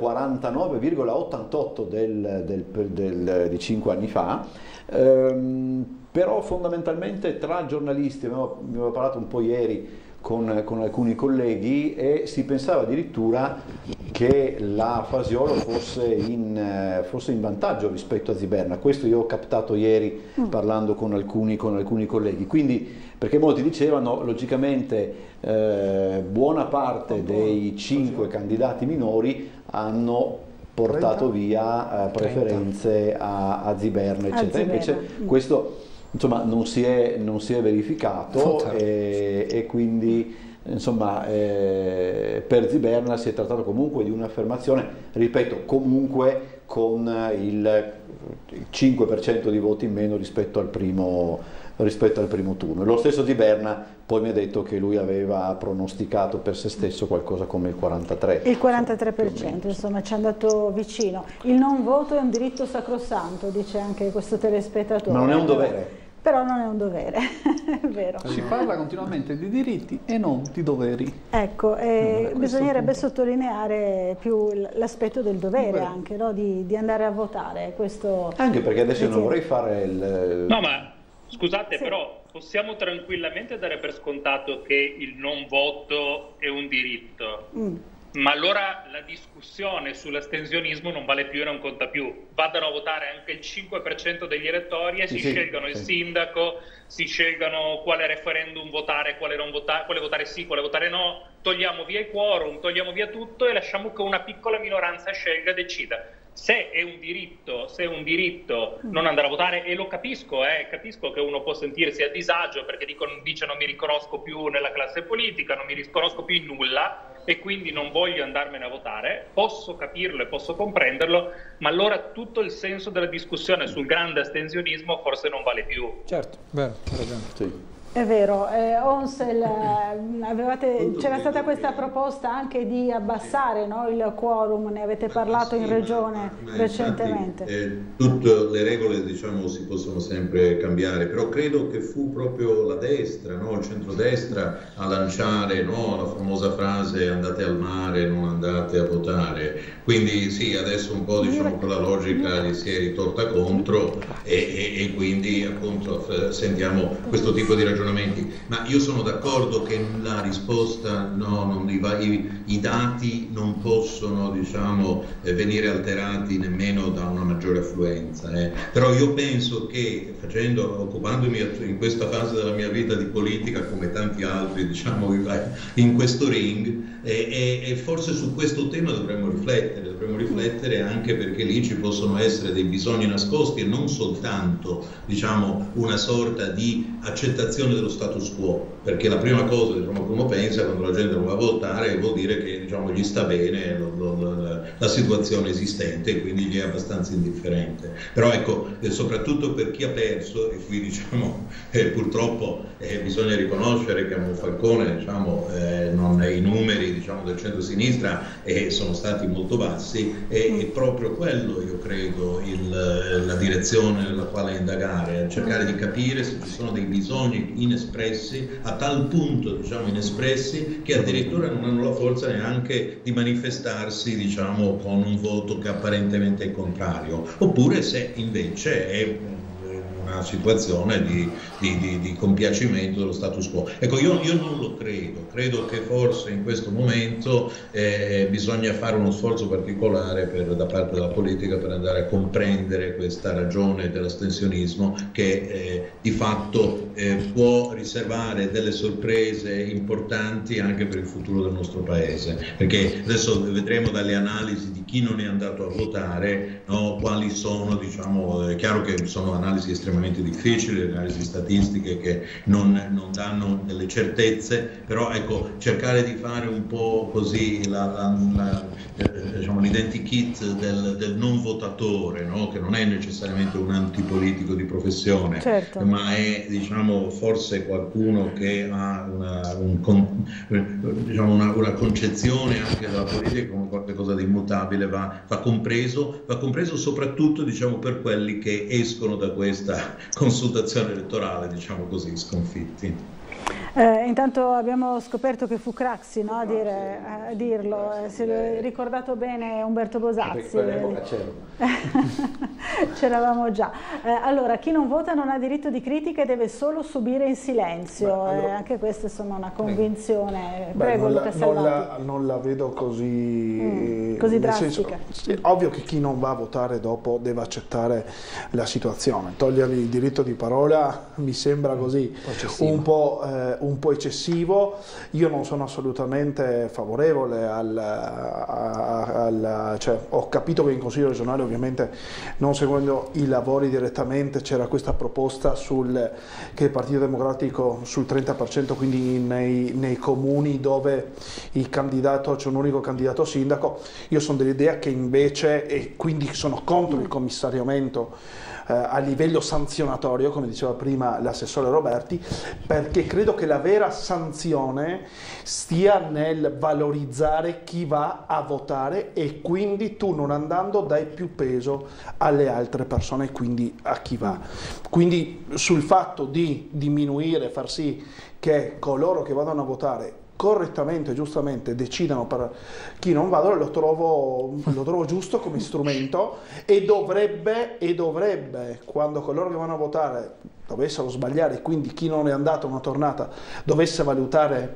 49,88% di 5 anni fa, però fondamentalmente tra giornalisti, abbiamo parlato un po' ieri con alcuni colleghi, e si pensava addirittura che la Fasiolo fosse in vantaggio rispetto a Ziberna. Questo io ho captato ieri parlando con alcuni colleghi, quindi, perché molti dicevano logicamente buona parte dei 5 candidati minori hanno portato via preferenze a Ziberna, eccetera. Invece questo, insomma, non si è verificato, e quindi, insomma, per Ziberna si è trattato comunque di un'affermazione, ripeto, comunque con il 5% di voti in meno rispetto al primo turno. Lo stesso Ziberna poi mi ha detto che lui aveva pronosticato per se stesso qualcosa come il 43%. Il 43%, insomma, ci è andato vicino. Il non voto è un diritto sacrosanto, dice anche questo telespettatore. Ma non è un dovere. Però non è un dovere, è vero. Si parla continuamente di diritti e non di doveri. Ecco, bisognerebbe sottolineare più l'aspetto del dovere anche, no? di andare a votare. Questo anche perché adesso non vorrei fare il... No, ma scusate, però possiamo tranquillamente dare per scontato che il non voto è un diritto. ma allora la discussione sull'astensionismo non vale più e non conta più. Vadano a votare anche il 5% degli elettori e si scelgano il sindaco, si scelgano quale referendum votare, quale votare sì, quale votare no, togliamo via i quorum, togliamo via tutto e lasciamo che una piccola minoranza scelga e decida. Se è un diritto non andare a votare, e lo capisco che uno può sentirsi a disagio perché dice non mi riconosco più nella classe politica, non mi riconosco più in nulla e quindi non voglio andarmene a votare, posso capirlo e posso comprenderlo, ma allora tutto il senso della discussione sul grande astensionismo forse non vale più. Certo, vero, sì. È vero, Onsel, c'era stata questa proposta anche di abbassare, no, il quorum, ne avete parlato in regione recentemente. Tutte le regole, diciamo, si possono sempre cambiare, però credo che fu proprio la destra, no, il centrodestra a lanciare, no, la famosa frase andate al mare, non andate a votare. Quindi sì, adesso un po', diciamo, quella logica gli si è ritorta contro e quindi appunto sentiamo questo tipo di ragionamenti. Ma io sono d'accordo che la risposta i dati non possono, diciamo, venire alterati nemmeno da una maggiore affluenza, però io penso che occupandomi in questa fase della mia vita di politica come tanti altri, diciamo, in questo ring, e forse su questo tema dovremmo riflettere anche perché lì ci possono essere dei bisogni nascosti e non soltanto, diciamo, una sorta di accettazione dello status quo, perché la prima cosa, diciamo, che uno pensa quando la gente non va a votare vuol dire che, diciamo, gli sta bene la situazione esistente e quindi gli è abbastanza indifferente. Però ecco, soprattutto per chi ha perso, e qui, diciamo, purtroppo bisogna riconoscere che a Monfalcone, diciamo, i numeri, diciamo, del centro-sinistra sono stati molto bassi, e proprio quello, io credo, la direzione nella quale indagare, cercare di capire se ci sono dei bisogni inespressi, a tal punto, diciamo, inespressi, che addirittura non hanno la forza neanche di manifestarsi, diciamo, con un voto che apparentemente è contrario, oppure se invece è una situazione di compiacimento dello status quo. Ecco, io non lo credo che forse in questo momento bisogna fare uno sforzo particolare da parte della politica per andare a comprendere questa ragione dell'astensionismo che di fatto può riservare delle sorprese importanti anche per il futuro del nostro paese, perché adesso vedremo dalle analisi di chi non è andato a votare, no, quali sono, diciamo, è chiaro che sono analisi estremamente difficili, analisi statistiche che non danno delle certezze, però ecco, cercare di fare un po' così diciamo, l'identikit del non votatore, no? Che non è necessariamente un antipolitico di professione, certo, ma è, diciamo, forse qualcuno che ha una concezione anche della politica come qualcosa di immutabile, va compreso soprattutto, diciamo, per quelli che escono da questa consultazione elettorale, diciamo così, sconfitti. Intanto abbiamo scoperto che fu Craxi, no, a dirlo, si è ricordato bene Umberto Bosazzi. C'eravamo già. Allora, chi non vota non ha diritto di critica e deve solo subire in silenzio. Anche questa, insomma, una convinzione. Prego, Luca Salvati. Non la vedo così drastica. È ovvio che chi non va a votare dopo deve accettare la situazione. Togliergli il diritto di parola mi sembra così un po' eccessivo. Io non sono assolutamente favorevole cioè, ho capito che in Consiglio regionale, ovviamente non seguendo i lavori direttamente, c'era questa proposta che il Partito Democratico sul 30%, quindi nei comuni dove c'è un unico candidato sindaco. Io sono dell'idea che invece, e quindi sono contro il commissariamento a livello sanzionatorio, come diceva prima l'assessore Roberti, perché credo che la vera sanzione stia nel valorizzare chi va a votare, e quindi tu, non andando, dai più peso alle altre persone e quindi a chi va. Quindi sul fatto di diminuire, far sì che coloro che vadano a votare correttamente e giustamente decidano per chi non va, allora lo trovo giusto come strumento, e dovrebbe, quando coloro che vanno a votare dovessero sbagliare, quindi chi non è andato una tornata dovesse valutare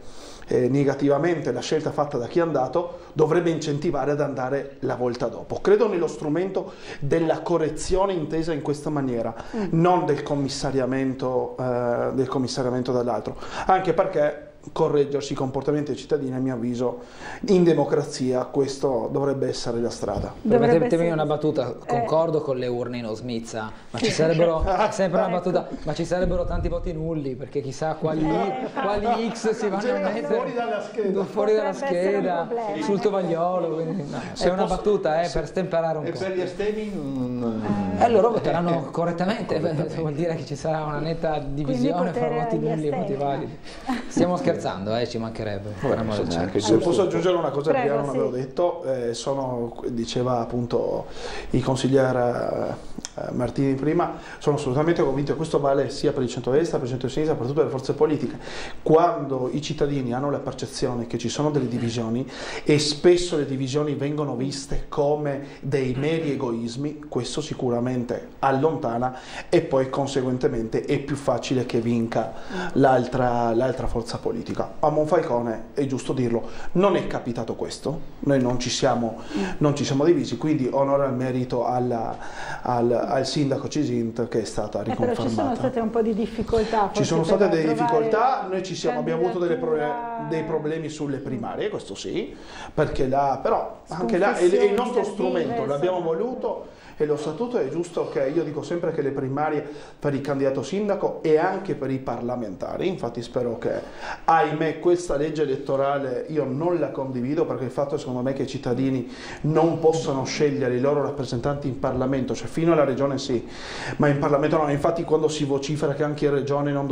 negativamente la scelta fatta da chi è andato, dovrebbe incentivare ad andare la volta dopo. Credo nello strumento della correzione intesa in questa maniera, non del commissariamento dall'altro, anche perché correggersi i comportamenti dei cittadini, a mio avviso, in democrazia questo dovrebbe essere la strada. Permettetemi una battuta, concordo con le urne in Osmizza, ma ci sarebbero sempre una battuta, ma ci sarebbero tanti voti nulli, perché chissà quali X si vanno a mettere fuori dalla scheda sul tovagliolo, quindi, no, è una battuta per stemperare un po'. E per gli astemi loro voteranno correttamente, vuol dire che ci sarà una netta divisione fra voti nulli e voti validi. Stiamo scherzando, ci mancherebbe. Se posso aggiungere una cosa che non avevo detto, diceva appunto il consigliere Martini prima, sono assolutamente convinto che questo vale sia per il centro-destra, per il centro-sinistra, per tutte le forze politiche. Quando i cittadini hanno la percezione che ci sono delle divisioni, e spesso le divisioni vengono viste come dei meri egoismi, questo sicuramente allontana, e poi conseguentemente è più facile che vinca l'altra forza politica. A Monfalcone, è giusto dirlo, non è capitato questo, noi non ci siamo divisi, quindi onore al merito al sindaco Cisint, che è stata riconfermata. Però ci sono state un po' di difficoltà. Ci sono state delle difficoltà, noi abbiamo avuto dei problemi sulle primarie, questo sì, perché però anche là è il nostro strumento, l'abbiamo voluto. E lo statuto è giusto che, io dico sempre che le primarie per il candidato sindaco e anche per i parlamentari, infatti spero che, ahimè, questa legge elettorale io non la condivido, perché il fatto secondo me che i cittadini non possano scegliere i loro rappresentanti in Parlamento, cioè fino alla regione sì, ma in Parlamento no. Infatti quando si vocifera che anche in regione non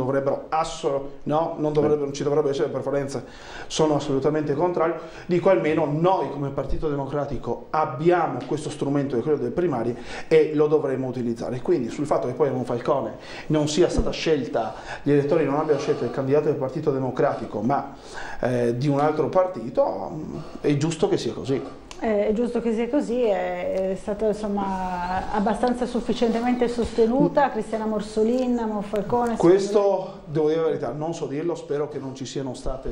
ci dovrebbero essere preferenze, sono assolutamente contrario. Dico, almeno noi come Partito Democratico abbiamo questo strumento, che è quello del primario, e lo dovremo utilizzare. Quindi sul fatto che poi a Monfalcone non sia stata scelta, gli elettori non abbiano scelto il candidato del Partito Democratico ma di un altro partito, è giusto che sia così. È giusto che sia così, è stata insomma abbastanza sufficientemente sostenuta Cristiana Morsolin, Monfalcone. Questo devo dire la verità, non so dirlo, spero che non ci siano state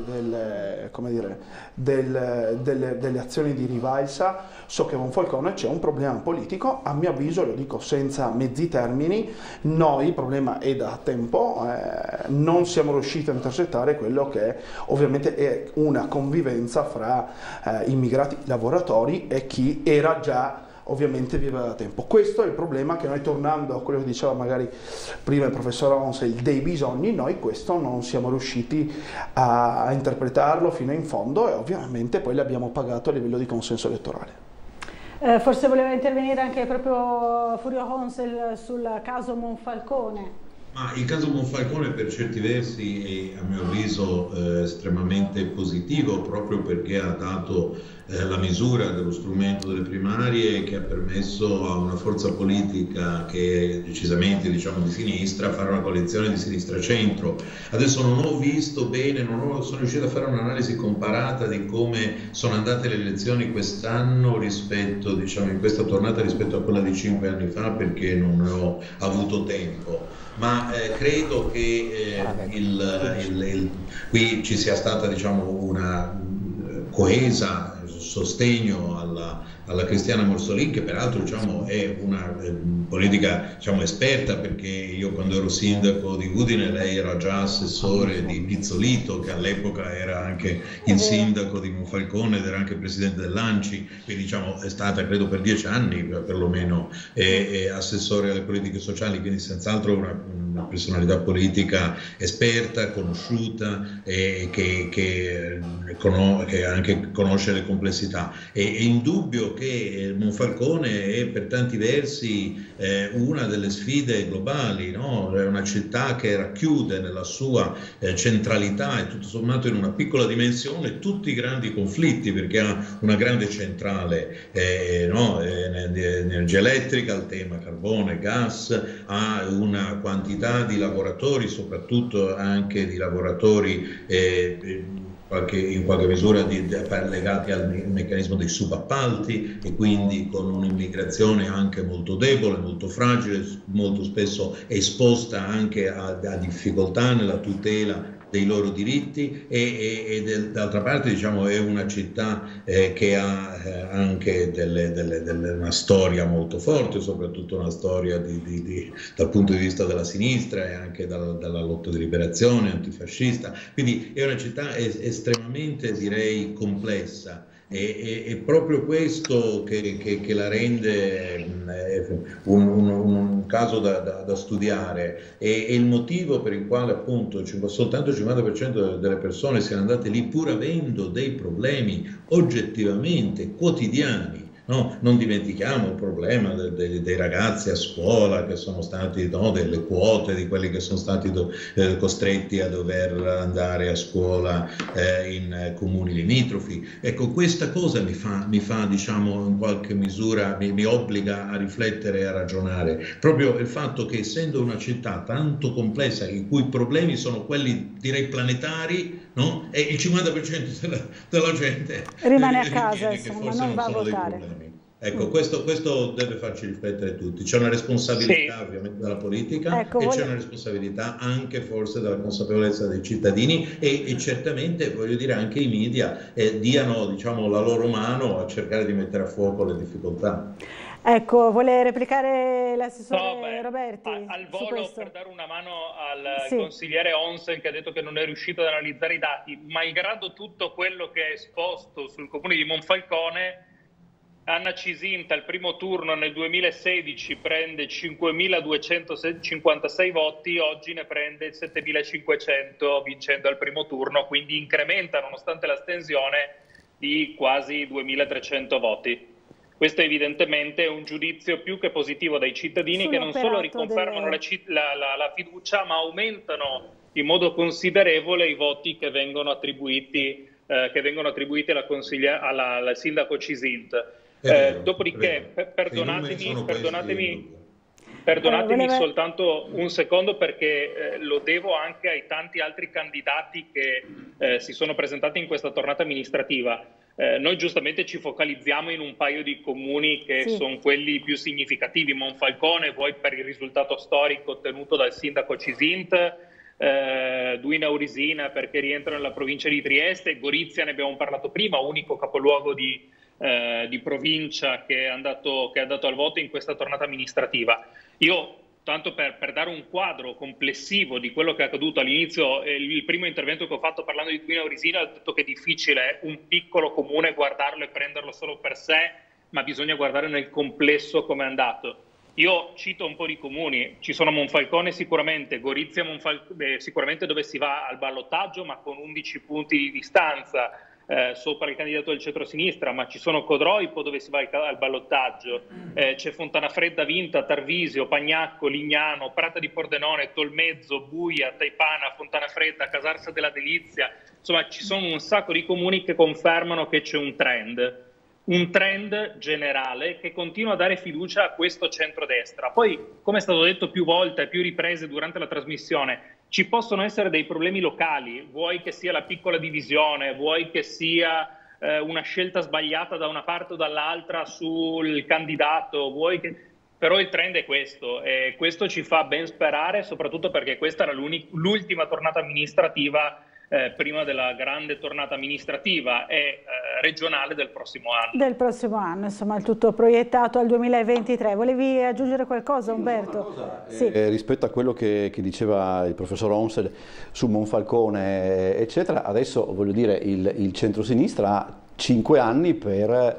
delle azioni di rivalsa. So che a Monfalcone c'è un problema politico, a mio avviso, lo dico senza mezzi termini, noi, il problema è da tempo, non siamo riusciti a intercettare quello che ovviamente è una convivenza fra immigrati lavoratori e chi era già ovviamente viveva da tempo. Questo è il problema, che noi, tornando a quello che diceva magari prima il professor Onsel dei bisogni, noi questo non siamo riusciti a interpretarlo fino in fondo, e ovviamente poi l'abbiamo pagato a livello di consenso elettorale. Forse voleva intervenire anche proprio Furio Onsel sul caso Monfalcone. Ma il caso Monfalcone per certi versi è, a mio avviso, estremamente positivo, proprio perché ha dato la misura dello strumento delle primarie, che ha permesso a una forza politica che è decisamente, diciamo, di sinistra, fare una coalizione di sinistra-centro. Adesso non ho visto bene, sono riuscito a fare un'analisi comparata di come sono andate le elezioni quest'anno rispetto, diciamo, in questa tornata rispetto a quella di 5 anni fa, perché non ne ho avuto tempo. Ma credo che qui ci sia stata, diciamo, una coesa sostegno alla Cristiana Morsolin, che peraltro, diciamo, è una politica, diciamo, esperta, perché io quando ero sindaco di Udine lei era già assessore di Pizzolito, che all'epoca era anche il sindaco di Monfalcone ed era anche presidente dell'ANCI, quindi, diciamo, è stata credo per 10 anni perlomeno assessore alle politiche sociali, quindi senz'altro una personalità politica esperta, conosciuta, e che anche conosce le complessità. È indubbio che Monfalcone è per tanti versi una delle sfide globali, no? È una città che racchiude nella sua centralità e tutto sommato in una piccola dimensione tutti i grandi conflitti, perché ha una grande centrale energia elettrica, il tema carbone, gas, ha una quantità di lavoratori, soprattutto anche di lavoratori in qualche misura legati al meccanismo dei subappalti, e quindi con un'immigrazione anche molto debole, molto fragile, molto spesso esposta anche a difficoltà nella tutela dei loro diritti e d'altra parte diciamo è una città che ha anche una storia molto forte, soprattutto una storia dal punto di vista della sinistra e anche dalla lotta di liberazione antifascista, quindi è una città estremamente, direi, complessa. È proprio questo che la rende un caso da studiare, è il motivo per il quale appunto soltanto il 50% delle persone siano andate lì pur avendo dei problemi oggettivamente quotidiani. No, non dimentichiamo il problema dei ragazzi a scuola che sono stati, no, delle quote di quelli che sono stati costretti a dover andare a scuola in comuni limitrofi. Ecco, questa cosa mi fa diciamo in qualche misura, mi obbliga a riflettere e a ragionare. Proprio il fatto che essendo una città tanto complessa, i cui problemi sono quelli direi planetari, no? E il 50% della gente rimane a casa, insomma, non va a votare. Ecco, questo deve farci riflettere tutti. C'è una responsabilità ovviamente della politica, ecco, e c'è una responsabilità anche forse della consapevolezza dei cittadini e certamente, voglio dire, anche i media diano diciamo, la loro mano a cercare di mettere a fuoco le difficoltà. Ecco, vuole replicare l'assessore Roberti? Al volo, per dare una mano al consigliere Onsen che ha detto che non è riuscito ad analizzare i dati, malgrado tutto quello che è esposto sul comune di Monfalcone, Anna Cisinta al primo turno nel 2016 prende 5.256 voti, oggi ne prende 7.500 vincendo al primo turno, quindi incrementa nonostante l'astensione di quasi 2.300 voti. Questo evidentemente è un giudizio più che positivo dai cittadini che non solo riconfermano la fiducia ma aumentano in modo considerevole i voti che vengono attribuiti al sindaco Cisint. Dopodiché, perdonatemi soltanto un secondo perché lo devo anche ai tanti altri candidati che si sono presentati in questa tornata amministrativa. Noi giustamente ci focalizziamo in un paio di comuni che sono quelli più significativi, Monfalcone, vuoi per il risultato storico ottenuto dal sindaco Cisint, Duina Aurisina perché rientra nella provincia di Trieste, Gorizia ne abbiamo parlato prima, unico capoluogo di provincia che è andato al voto in questa tornata amministrativa. Io, tanto per dare un quadro complessivo di quello che è accaduto all'inizio, il primo intervento che ho fatto parlando di Duina Aurisina ho detto che è difficile un piccolo comune guardarlo e prenderlo solo per sé, ma bisogna guardare nel complesso come è andato. Io cito un po' di comuni, ci sono Monfalcone sicuramente, Gorizia sicuramente dove si va al ballottaggio ma con 11 punti di distanza sopra il candidato del centro-sinistra, ma ci sono Codroipo dove si va al ballottaggio, c'è Fontanafredda vinta, Tarvisio, Pagnacco, Lignano, Prata di Pordenone, Tolmezzo, Buia, Taipana, Fontanafredda, Casarsa della Delizia, insomma ci sono un sacco di comuni che confermano che c'è un trend generale che continua a dare fiducia a questo centrodestra. Poi, come è stato detto più volte, più riprese durante la trasmissione, ci possono essere dei problemi locali, vuoi che sia la piccola divisione, vuoi che sia una scelta sbagliata da una parte o dall'altra sul candidato, però il trend è questo e questo ci fa ben sperare, soprattutto perché questa era l'ultima tornata amministrativa prima della grande tornata amministrativa e regionale del prossimo anno. Del prossimo anno, insomma, il tutto proiettato al 2023. Volevi aggiungere qualcosa, Umberto? Rispetto a quello che diceva il professor Onsen su Monfalcone, eccetera, adesso voglio dire il centrosinistra ha 5 anni per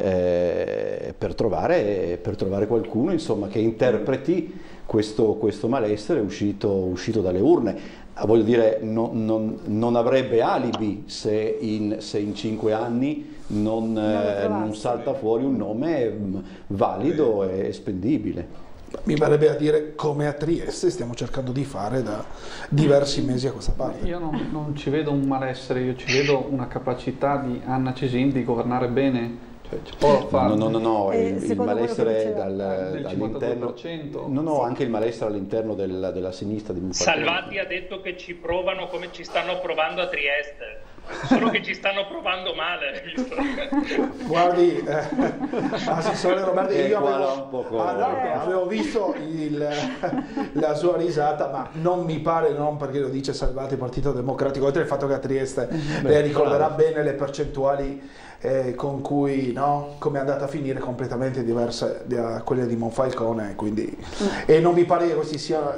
trovare qualcuno, insomma, che interpreti questo malessere uscito dalle urne. Voglio dire, non avrebbe alibi se in 5 anni non salta fuori un nome valido e spendibile. Mi verrebbe a dire come a Trieste stiamo cercando di fare da diversi mesi a questa parte. Io non ci vedo un malessere, io ci vedo una capacità di Anna Cisin di governare bene. No, il malessere all'interno, anche il malessere all'interno della sinistra di Monfalcone. Salvati ha detto che ci provano come ci stanno provando a Trieste. Solo che ci stanno provando male. Guardi, assessore Roberti, io avevo visto la sua risata, ma non mi pare, non perché lo dice Salvati Partito Democratico, oltre al fatto che a Trieste lei ricorderà bene le percentuali con cui, no, come è andata a finire, completamente diverse da quelle di Monfalcone, quindi, e non mi pare che questi siano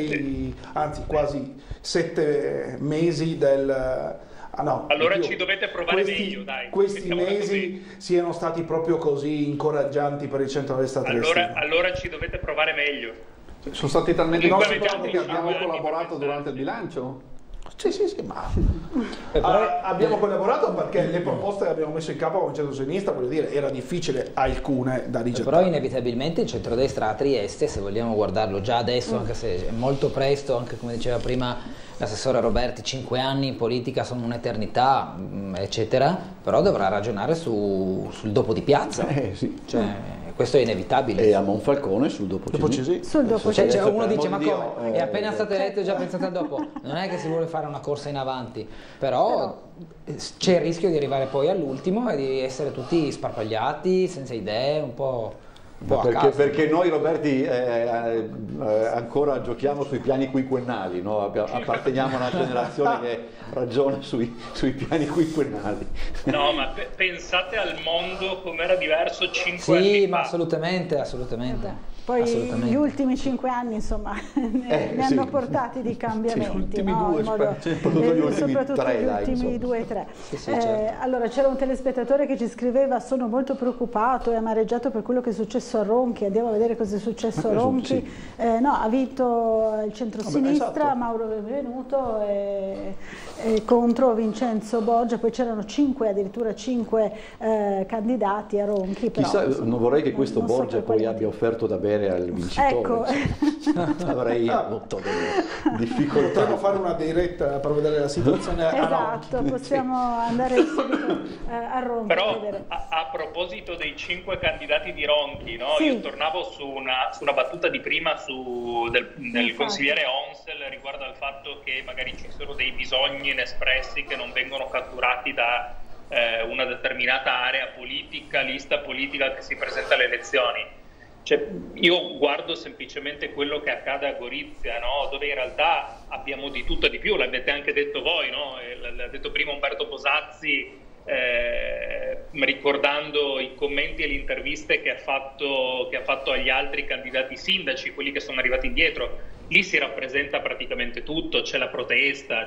quasi 7 mesi del... no, allora ci dovete provare meglio, dai. Questi mesi siano stati proprio così incoraggianti per il centro-destra triestino. Allora ci dovete provare meglio. Sono stati talmente importanti che abbiamo collaborato durante il bilancio? Sì, ma abbiamo collaborato perché le proposte che abbiamo messo in campo con il centro-sinistra, voglio dire, era difficile alcune da rigettare. Però inevitabilmente il centrodestra a Trieste, se vogliamo guardarlo già adesso, anche se è molto presto, anche come diceva prima l'assessore Roberti, 5 anni in politica sono un'eternità, eccetera, però dovrà ragionare sul dopo di piazza. Sì. Cioè, questo è inevitabile. E a Monfalcone sul dopo Cesì. Sul dopo Cesì. Uno dice, ma come? È appena stato eletto e già pensate al dopo. Non è che si vuole fare una corsa in avanti, però c'è il rischio di arrivare poi all'ultimo e di essere tutti sparpagliati, senza idee, un po'... Perché noi, Roberti, ancora giochiamo sui piani quinquennali, no? Apparteniamo a una generazione che ragiona sui piani quinquennali. No, ma pensate al mondo com'era diverso 5 anni fa. Sì, ma assolutamente. Poi gli ultimi 5 anni, insomma, ne hanno portati di cambiamenti. Gli ultimi soprattutto gli ultimi 2-3. Certo. Allora, c'era un telespettatore che ci scriveva: sono molto preoccupato e amareggiato per quello che è successo a Ronchi. Andiamo a vedere cosa è successo a Ronchi. No, ha vinto il centro-sinistra, esatto. Mauro Benvenuto contro Vincenzo Boggia. Poi c'erano addirittura 5 candidati a Ronchi. Chissà, non vorrei che questo Boggia poi abbia offerto da bere al vincitore. Ecco. Avrei avuto delle difficoltà. Potremmo fare una diretta per vedere la situazione. Esatto, possiamo andare subito a Ronchi. Però a proposito dei 5 candidati di Ronchi, no? Io tornavo su una battuta di prima del consigliere Onsel riguardo al fatto che magari ci sono dei bisogni inespressi che non vengono catturati da una determinata area politica, lista politica che si presenta alle elezioni. Cioè, io guardo semplicemente quello che accade a Gorizia, no? Dove in realtà abbiamo di tutto e di più, l'avete anche detto voi, no? L'ha detto prima Umberto Posazzi, ricordando i commenti e le interviste che ha fatto agli altri candidati sindaci, quelli che sono arrivati indietro. Lì si rappresenta praticamente tutto, c'è la protesta,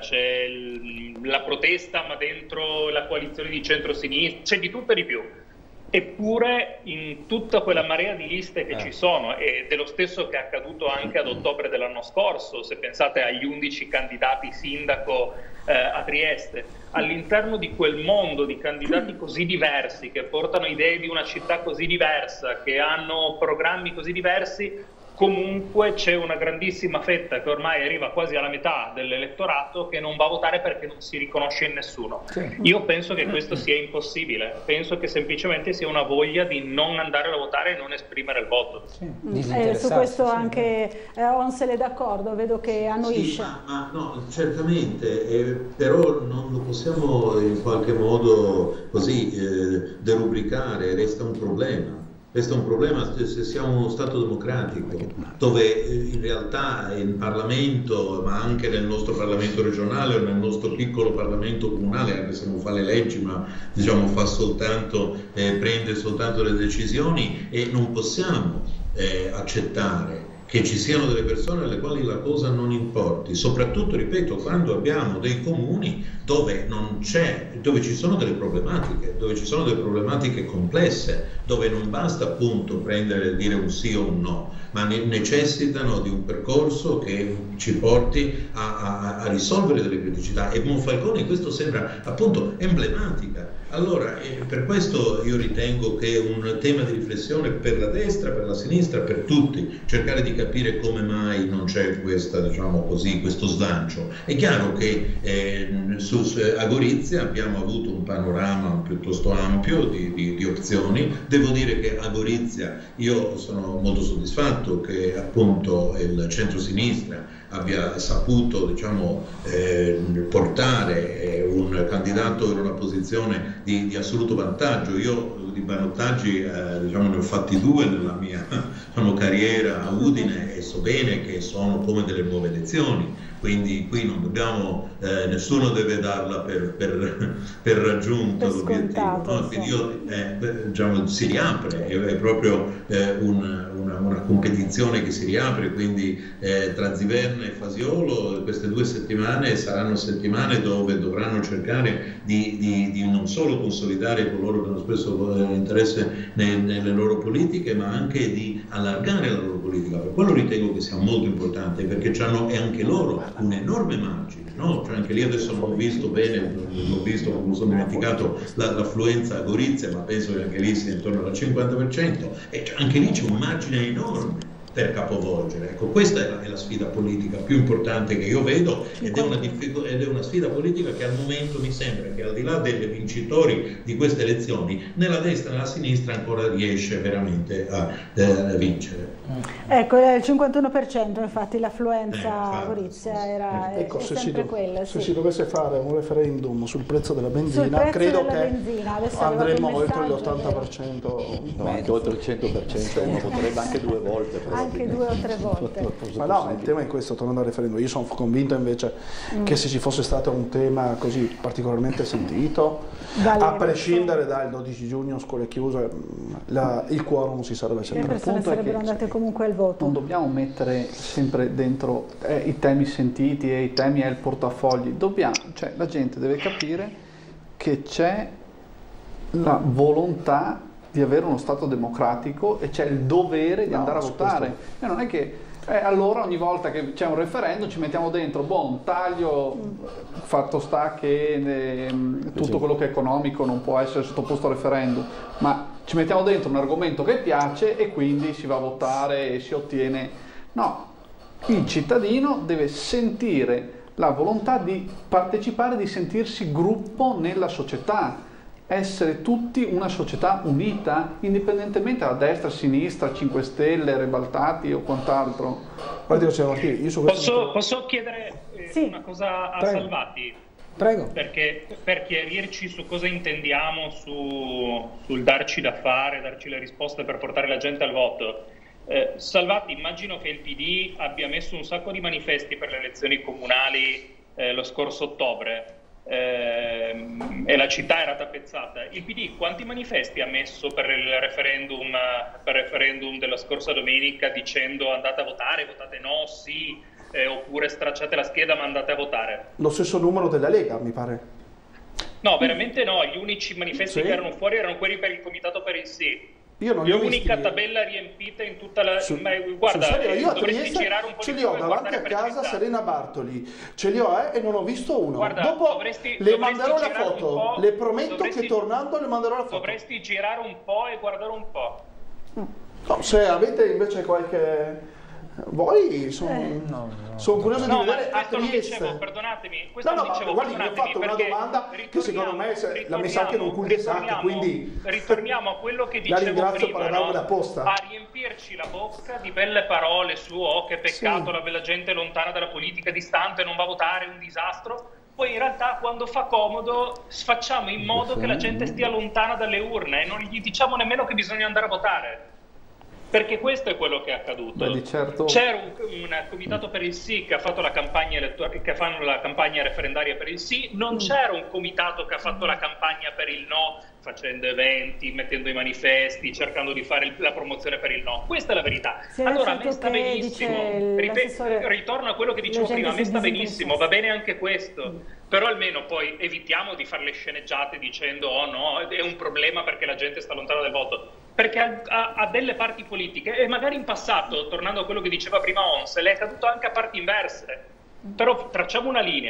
ma dentro la coalizione di centro-sinistra, c'è di tutto e di più. Eppure in tutta quella marea di liste che ci sono, ed è lo stesso che è accaduto anche ad ottobre dell'anno scorso, se pensate agli 11 candidati sindaco a Trieste, all'interno di quel mondo di candidati così diversi, che portano idee di una città così diversa, che hanno programmi così diversi, comunque c'è una grandissima fetta che ormai arriva quasi alla metà dell'elettorato che non va a votare perché non si riconosce in nessuno. Io penso che questo sia impossibile, penso che semplicemente sia una voglia di non andare a votare e non esprimere il voto. Su questo anche Onsel è d'accordo, vedo che annuisce. No, certamente, però non lo possiamo in qualche modo così derubricare, resta un problema. Questo è un problema se siamo uno Stato democratico, dove in realtà in Parlamento, ma anche nel nostro Parlamento regionale o nel nostro piccolo Parlamento comunale, anche se non fa le leggi, ma diciamo prende soltanto le decisioni, e non possiamo accettare che ci siano delle persone alle quali la cosa non importi, soprattutto, ripeto, quando abbiamo dei comuni dove ci sono delle problematiche complesse, dove non basta appunto dire un sì o un no, ma necessitano di un percorso che ci porti a risolvere delle criticità, e Monfalcone in questo sembra appunto emblematica. Allora, per questo io ritengo che è un tema di riflessione per la destra, per la sinistra, per tutti, cercare di capire come mai non c'è questa, diciamo così, questo slancio. È chiaro che a Gorizia abbiamo avuto un panorama piuttosto ampio di opzioni. Devo dire che a Gorizia io sono molto soddisfatto che appunto il centro-sinistra abbia saputo, diciamo, portare un candidato in una posizione di assoluto vantaggio. Io di ballottaggi diciamo, ne ho fatti 2 nella mia carriera a Udine e so bene che sono come delle nuove elezioni, quindi qui non dobbiamo, nessuno deve darla per raggiunto l'obiettivo, no? Quindi diciamo, si riapre, è proprio una competizione che si riapre, quindi tra Ziverna e Fasiolo queste 2 settimane saranno settimane dove dovranno cercare di non solo consolidare coloro che hanno spesso interesse nelle loro politiche, ma anche di allargare la loro politica. Per quello ritengo che sia molto importante, perché hanno e anche loro un enorme margine, no? Cioè anche lì adesso non ho visto bene, non ho visto, mi sono dimenticato l'affluenza a Gorizia, ma penso che anche lì sia intorno al 50%, e anche lì c'è un margine enorme per capovolgere. Ecco, questa è la sfida politica più importante che io vedo, ed è una sfida politica che al momento mi sembra che, al di là dei vincitori di queste elezioni, nella destra e nella sinistra ancora riesce veramente a vincere. Ecco, il 51% infatti l'affluenza a Gorizia era ecco, sempre quella. Se si dovesse fare un referendum sul prezzo della benzina, credo che andremo oltre l'80%. No, anche oltre il 100%, uno potrebbe anche 2 volte. Anche 2 o 3 volte. Ma no, il tema è questo, tornando al referendum. Io sono convinto invece che se ci fosse stato un tema così particolarmente sentito, a prescindere dal 12 giugno, scuole chiuse, il quorum si sarebbe sempre. Le persone sarebbero andate comunque al voto. Non dobbiamo mettere sempre dentro i temi sentiti e i temi è il portafogli. Cioè, la gente deve capire che c'è la volontà di avere uno Stato democratico e c'è il dovere di andare a votare. E non è che allora ogni volta che c'è un referendum ci mettiamo dentro un taglio, fatto sta che tutto quello che è economico non può essere sottoposto a referendum, ma ci mettiamo dentro un argomento che piace e quindi si va a votare e si ottiene. No, il cittadino deve sentire la volontà di partecipare, di sentirsi gruppo nella società, essere tutti una società unita, indipendentemente da destra, sinistra, 5 Stelle, Rebaltati o quant'altro. Posso chiedere una cosa a Salvati? Prego. Perché per chiarirci su cosa intendiamo sul darci da fare, darci le risposte per portare la gente al voto. Salvati, immagino che il PD abbia messo un sacco di manifesti per le elezioni comunali lo scorso ottobre. E la città era tappezzata. Il PD quanti manifesti ha messo per il referendum della scorsa domenica dicendo andate a votare, votate no, sì, oppure stracciate la scheda ma andate a votare? Lo stesso numero della Lega, mi pare. No, veramente no, gli unici manifesti che erano fuori erano quelli per il comitato per il sì. Io non li ho L'unica visti. tabella riempita in tutta la... guarda, io a dovresti Trieste girare un po' ce di li ho più e davanti a guardare per casa, città. Serena Bartoli, ce li ho e non ho visto uno. Guarda, dopo le manderò la girare un foto, po', le prometto che tornando le manderò la foto. Dovresti girare un po' e guardare un po'. No, se avete invece qualche... Voi sono curioso di vedere a Trieste. Dicevo, perdonatemi, questo No, non dicevo, guardi, mi ho fatto una domanda che secondo me l'ha messa anche in un cul-de-sac, quindi ritorniamo a quello che la dicevo ringrazio prima, per darmela apposta. a riempirci la bocca di belle parole su che peccato la gente lontana dalla politica, distante, non va a votare, è un disastro. Poi in realtà quando fa comodo facciamo in modo che la gente stia lontana dalle urne e non gli diciamo nemmeno che bisogna andare a votare. Perché questo è quello che è accaduto. C'era un comitato per il sì che ha fatto la campagna che fanno la campagna referendaria per il sì, non c'era un comitato che ha fatto la campagna per il no, facendo eventi, mettendo i manifesti, cercando di fare la promozione per il no. Questa è la verità. Allora a me sta benissimo, ritorno a quello che dicevo prima, a me sta benissimo, va bene anche questo, però almeno poi evitiamo di fare le sceneggiate dicendo oh no, è un problema perché la gente sta lontana dal voto. Perché ha delle parti politiche, e magari in passato, tornando a quello che diceva prima Ons, le è accaduto anche a parti inverse. Però tracciamo una linea.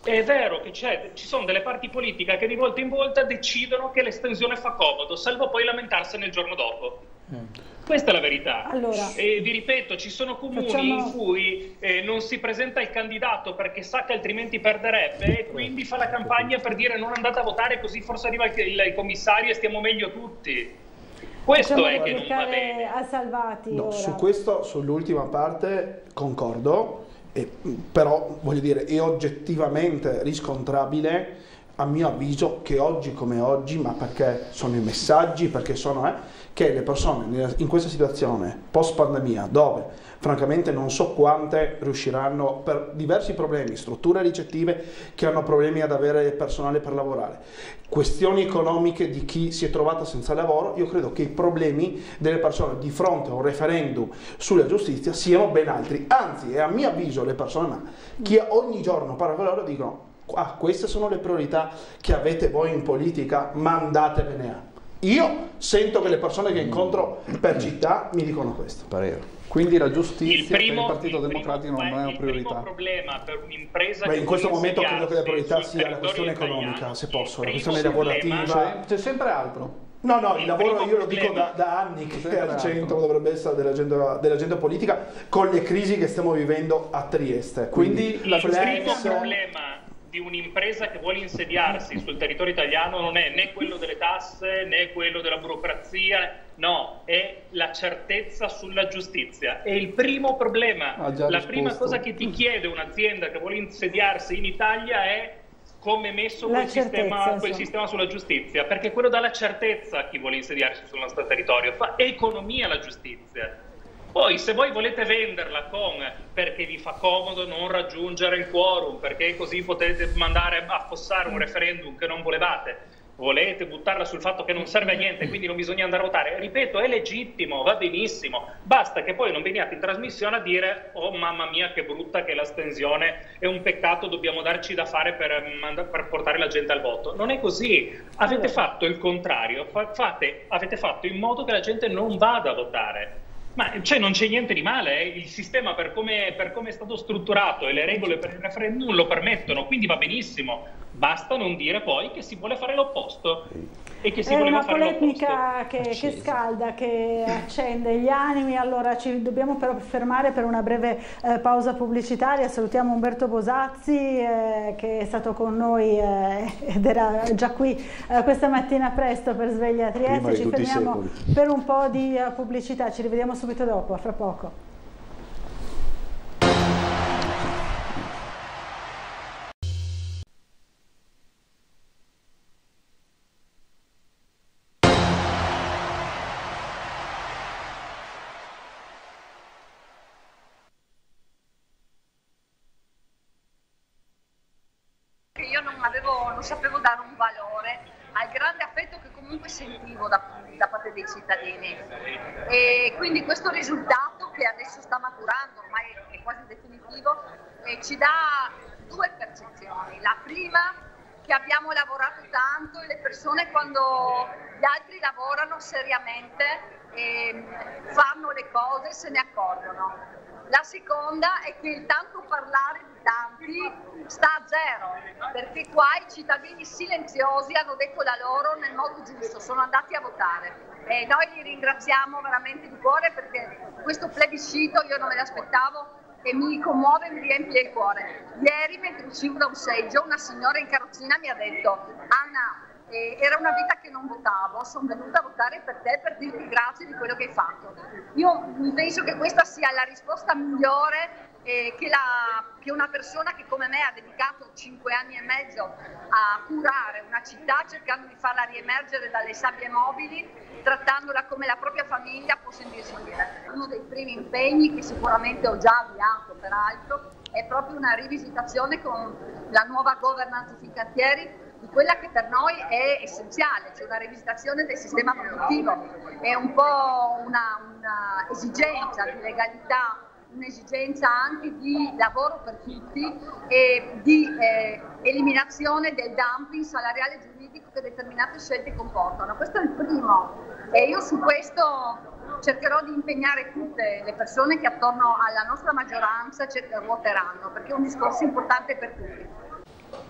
È vero che ci sono delle parti politiche che di volta in volta decidono che l'estensione fa comodo, salvo poi lamentarsene il giorno dopo. Questa è la verità. Allora, e vi ripeto, ci sono comuni in cui non si presenta il candidato perché sa che altrimenti perderebbe e quindi fa la campagna per dire non andate a votare così forse arriva il commissario e stiamo meglio tutti. Questo è che non va bene. A Salvati, no, su questo, sull'ultima parte concordo. Però voglio dire, è oggettivamente riscontrabile a mio avviso che oggi come oggi, ma perché sono i messaggi, perché sono che le persone in questa situazione post pandemia, dove francamente non so quante riusciranno per diversi problemi, strutture ricettive che hanno problemi ad avere personale per lavorare, questioni economiche di chi si è trovato senza lavoro, io credo che i problemi delle persone di fronte a un referendum sulla giustizia siano ben altri, anzi, a mio avviso le persone, chi ogni giorno parla con loro dicono queste sono le priorità che avete voi in politica, mandatevene a. Io sento che le persone che incontro per città mi dicono questo. Parere. Quindi la giustizia per il Partito Democratico non è una priorità. Il primo problema per un'impresa in questo momento credo che la priorità sia la questione economica, se posso, la questione lavorativa. C'è sempre altro. No, il lavoro io lo dico da anni che è al centro, dovrebbe essere dell'agenda politica, con le crisi che stiamo vivendo a Trieste. Quindi il primo problema di un'impresa che vuole insediarsi sul territorio italiano non è né quello delle tasse né quello della burocrazia, no, è la certezza sulla giustizia. È il primo problema. La prima cosa che ti chiede un'azienda che vuole insediarsi in Italia è come è messo quel sistema sulla giustizia, perché quello dà la certezza a chi vuole insediarsi sul nostro territorio, fa economia la giustizia. Poi se voi volete venderla perché vi fa comodo non raggiungere il quorum, perché così potete mandare a affossare un referendum che non volete buttarla sul fatto che non serve a niente, quindi non bisogna andare a votare, ripeto, è legittimo, va benissimo, basta che poi non veniate in trasmissione a dire oh mamma mia che brutta che l'astensione, è un peccato, dobbiamo darci da fare per portare la gente al voto. Non è così, avete fatto il contrario, avete fatto in modo che la gente non vada a votare. Ma non c'è niente di male, il sistema per come è stato strutturato e le regole per il referendum lo permettono, quindi va benissimo, basta non dire poi che si vuole fare l'opposto e che si voleva fare l'opposto. È una polemica che scalda, che accende gli animi. Allora ci dobbiamo però fermare per una breve pausa pubblicitaria. Salutiamo Umberto Bosazzi che è stato con noi ed era già qui questa mattina presto per Sveglia Trieste. Ci fermiamo per un po' di pubblicità, ci rivediamo subito dopo, a fra poco. Non sapevo dare un valore al grande affetto che comunque sentivo da parte dei cittadini, e quindi questo risultato che adesso sta maturando, ormai è quasi definitivo, ci dà due percezioni. La prima, che abbiamo lavorato tanto e le persone quando gli altri lavorano seriamente e fanno le cose se ne accorgono. La seconda è che il tanto parlare di tanti sta a zero, perché qua i cittadini silenziosi hanno detto la loro nel modo giusto, sono andati a votare. E noi li ringraziamo veramente di cuore, perché questo plebiscito io non me l'aspettavo e mi commuove e mi riempie il cuore. Ieri, mentre uscivo da un seggio, una signora in carrozzina mi ha detto: Anna, era una vita che non votavo, sono venuta a votare per te per dirti grazie di quello che hai fatto. Io penso che questa sia la risposta migliore che una persona che come me ha dedicato 5 anni e mezzo a curare una città, cercando di farla riemergere dalle sabbie mobili, trattandola come la propria famiglia, può sentirsi dire. Uno dei primi impegni, che sicuramente ho già avviato peraltro, è proprio una rivisitazione con la nuova governance sui cantieri di quella che per noi è essenziale, cioè una rivisitazione del sistema produttivo. È un po' una esigenza di legalità, un'esigenza anche di lavoro per tutti e di eliminazione del dumping salariale e giuridico che determinate scelte comportano. Questo è il primo, e io su questo cercherò di impegnare tutte le persone che attorno alla nostra maggioranza ruoteranno, perché è un discorso importante per tutti.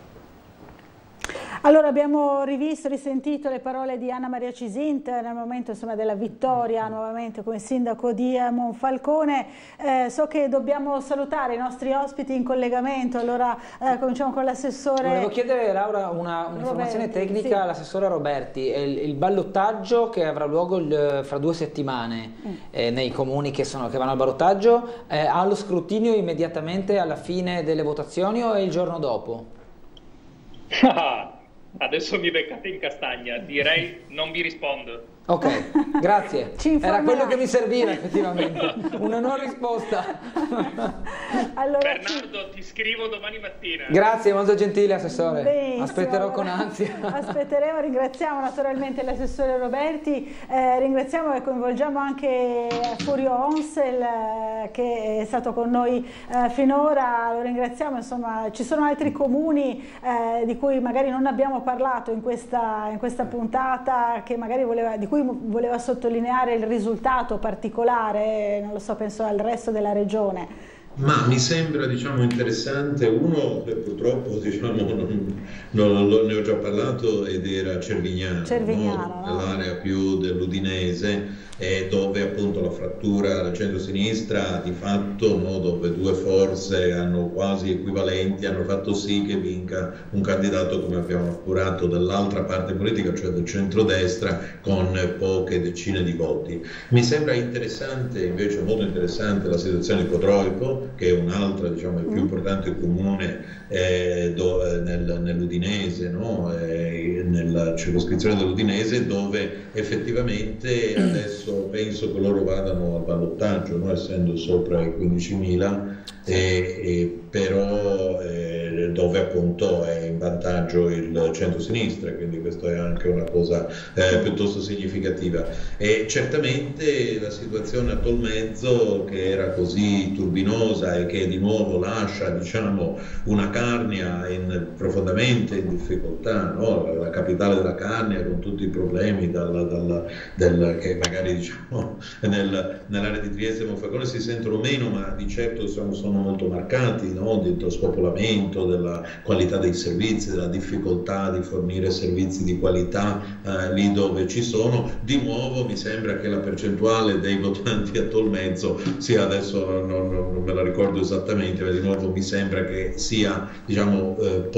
Allora abbiamo rivisto, risentito le parole di Anna Maria Cisint nel momento della vittoria nuovamente come sindaco di Monfalcone. So che dobbiamo salutare i nostri ospiti in collegamento, allora cominciamo con l'assessore. Volevo chiedere, Laura, un'informazione tecnica all'assessore Roberti. Il ballottaggio che avrà luogo fra 2 settimane nei comuni che vanno al ballottaggio, ha lo scrutinio immediatamente alla fine delle votazioni o è il giorno dopo? Adesso mi beccate in castagna, direi non vi rispondo. Ok, grazie. Era quello che mi serviva effettivamente, una non risposta. Allora, Bernardo, ti scrivo domani mattina. Grazie, molto gentile assessore. Benissimo, aspetterò con ansia. Aspetteremo, ringraziamo naturalmente l'assessore Roberti, ringraziamo e coinvolgiamo anche Furio Onsel che è stato con noi finora, lo ringraziamo, insomma ci sono altri comuni di cui magari non abbiamo parlato in questa puntata, che magari di cui voleva sottolineare il risultato particolare, non lo so, penso al resto della regione. Ma mi sembra, diciamo, interessante, uno purtroppo, diciamo, ne ho già parlato, ed era Cervignano, no? L'area più dell'Udinese, dove appunto la frattura alla centro-sinistra di fatto, no, dove due forze hanno quasi equivalenti, hanno fatto sì che vinca un candidato, come abbiamo appurato, dall'altra parte politica, cioè del centrodestra, con poche decine di voti. Mi sembra interessante, invece molto interessante, la situazione di Codroico, che è un'altra, diciamo, il più importante comune nell'Udinese, no? Nella circoscrizione dell'Udinese, dove effettivamente adesso penso che loro vadano al ballottaggio, no? Essendo sopra i 15.000, però dove appunto è in vantaggio il centro-sinistra, quindi questo è anche una cosa piuttosto significativa. E certamente la situazione a Tolmezzo, che era così turbinosa e che di nuovo lascia, diciamo, una Carnia profondamente in difficoltà, no? La capitale della Carnia, con tutti i problemi che magari, diciamo, nell'area di Trieste e Monfalcone si sentono meno, ma di certo sono molto marcati, no? Dello spopolamento, della qualità dei servizi, della difficoltà di fornire servizi di qualità lì dove ci sono. Di nuovo mi sembra che la percentuale dei votanti a Tolmezzo sia, adesso non me la ricordo esattamente, ma di nuovo mi sembra che sia, diciamo, poco,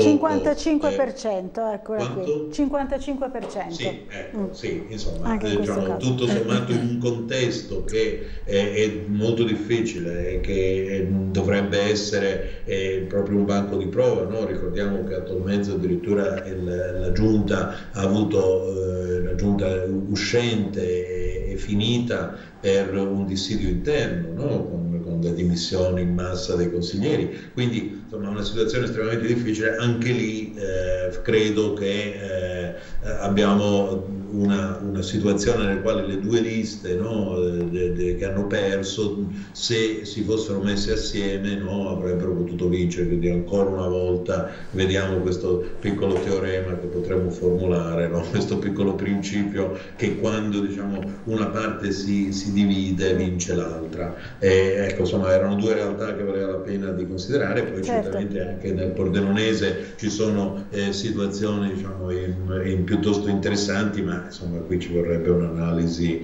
55%, eccola qui. 55%. Sì, ecco, sì, insomma, diciamo, tutto sommato in un contesto che è molto difficile e che dovrebbe essere proprio un banco di prova, no? Ricordiamo che a Tolmezzo addirittura la giunta ha avuto, la giunta uscente e finita per un dissidio interno, no? Con le dimissioni in massa dei consiglieri, quindi insomma una situazione estremamente difficile. Anche lì credo che abbiamo una situazione nella quale le due liste, no, che hanno perso, se si fossero messe assieme, no, avrebbero potuto vincere. Quindi ancora una volta vediamo questo piccolo teorema che potremmo formulare, no? Questo piccolo principio che quando, diciamo, una parte si divide vince l'altra. Ecco, insomma, erano due realtà che valeva la pena di considerare. Poi certamente anche nel Pordenonese ci sono situazioni, diciamo, piuttosto interessanti, ma insomma qui ci vorrebbe un'analisi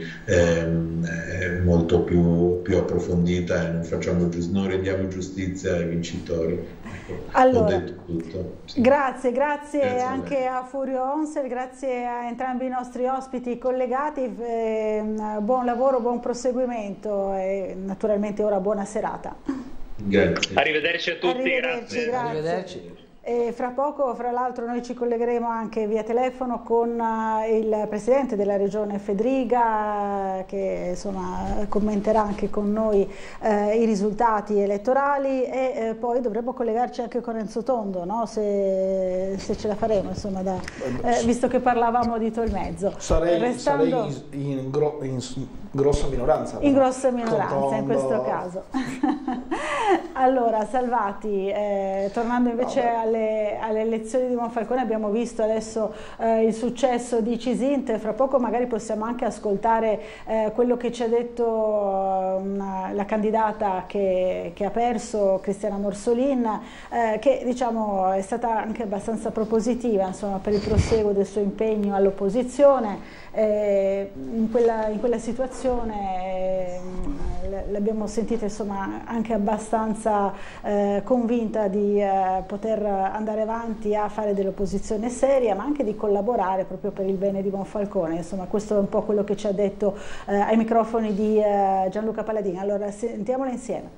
molto più approfondita, e non rendiamo giustizia ai vincitori. Ecco, allora, ho detto tutto. Sì. Grazie anche a Furio Onsel, grazie a entrambi i nostri ospiti collegati, buon lavoro, buon proseguimento e naturalmente ora buona serata. Grazie. Arrivederci a tutti. Grazie. Arrivederci. E fra poco, fra l'altro, noi ci collegheremo anche via telefono con il presidente della regione Fedriga, che insomma commenterà anche con noi i risultati elettorali, e poi dovremo collegarci anche con Enzo Tondo, no? se ce la faremo, insomma, visto che parlavamo di Tolmezzo. Sarei in grossa minoranza. In grossa minoranza in questo caso. Allora, Salvati, tornando invece alle elezioni di Monfalcone, abbiamo visto adesso il successo di Cisint, fra poco magari possiamo anche ascoltare quello che ci ha detto la candidata che ha perso, Cristiana Morsolin, che diciamo è stata anche abbastanza propositiva, insomma, per il prosieguo del suo impegno all'opposizione. In quella situazione l'abbiamo sentita, insomma, anche abbastanza convinta di poter andare avanti a fare dell'opposizione seria, ma anche di collaborare proprio per il bene di Monfalcone. Insomma, questo è un po' quello che ci ha detto ai microfoni di Gianluca Palladini. Allora, sentiamola insieme.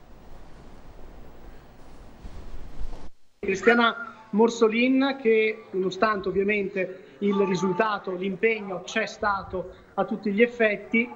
Cristiana Morsolin, che nonostante ovviamente il risultato, l'impegno c'è stato a tutti gli effetti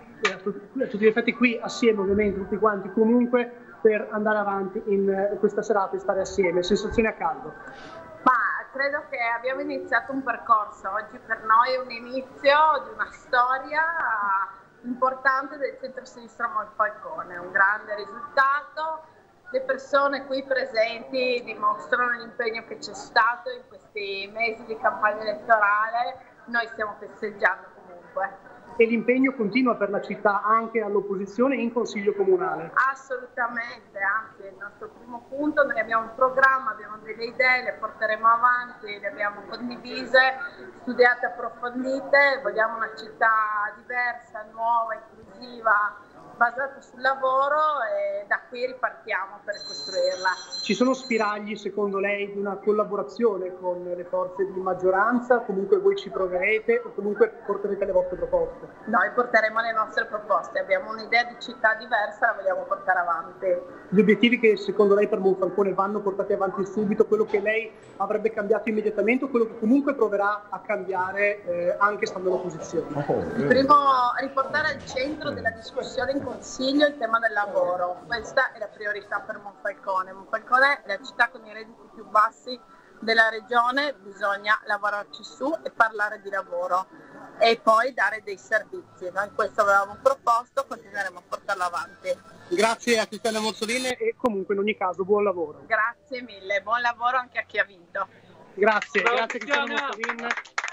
qui assieme ovviamente tutti quanti comunque per andare avanti in questa serata e stare assieme. Sensazioni a caldo? Ma credo che abbiamo iniziato un percorso, oggi per noi è un inizio di una storia importante del centro-sinistra Monfalcone, un grande risultato. Le persone qui presenti dimostrano l'impegno che c'è stato in questi mesi di campagna elettorale, noi stiamo festeggiando comunque. E l'impegno continua per la città anche all'opposizione in Consiglio Comunale? Assolutamente, anzi è il nostro primo punto, noi abbiamo un programma, abbiamo delle idee, le porteremo avanti, le abbiamo condivise, studiate, approfondite, vogliamo una città diversa, nuova, inclusiva, basata sul lavoro e da qui ripartiamo per costruirla. Ci sono spiragli secondo lei di una collaborazione con le forze di maggioranza? Comunque voi ci proverete o comunque porterete le vostre proposte? Noi porteremo le nostre proposte, abbiamo un'idea di città diversa, la vogliamo portare avanti. Gli obiettivi che secondo lei per Monfalcone vanno portati avanti subito, quello che lei avrebbe cambiato immediatamente o quello che comunque proverà a cambiare anche stando all'opposizione? Il primo, riportare al centro della discussione in Consiglio il tema del lavoro, questa è la priorità per Monfalcone. Monfalcone è la città con i redditi più bassi della regione, bisogna lavorarci su e parlare di lavoro e poi dare dei servizi. Noi questo avevamo proposto, continueremo a portarlo avanti. Grazie a Cristiana Morsolin e comunque in ogni caso buon lavoro. Grazie mille, buon lavoro anche a chi ha vinto. Grazie, grazie Cristiana Morsolin.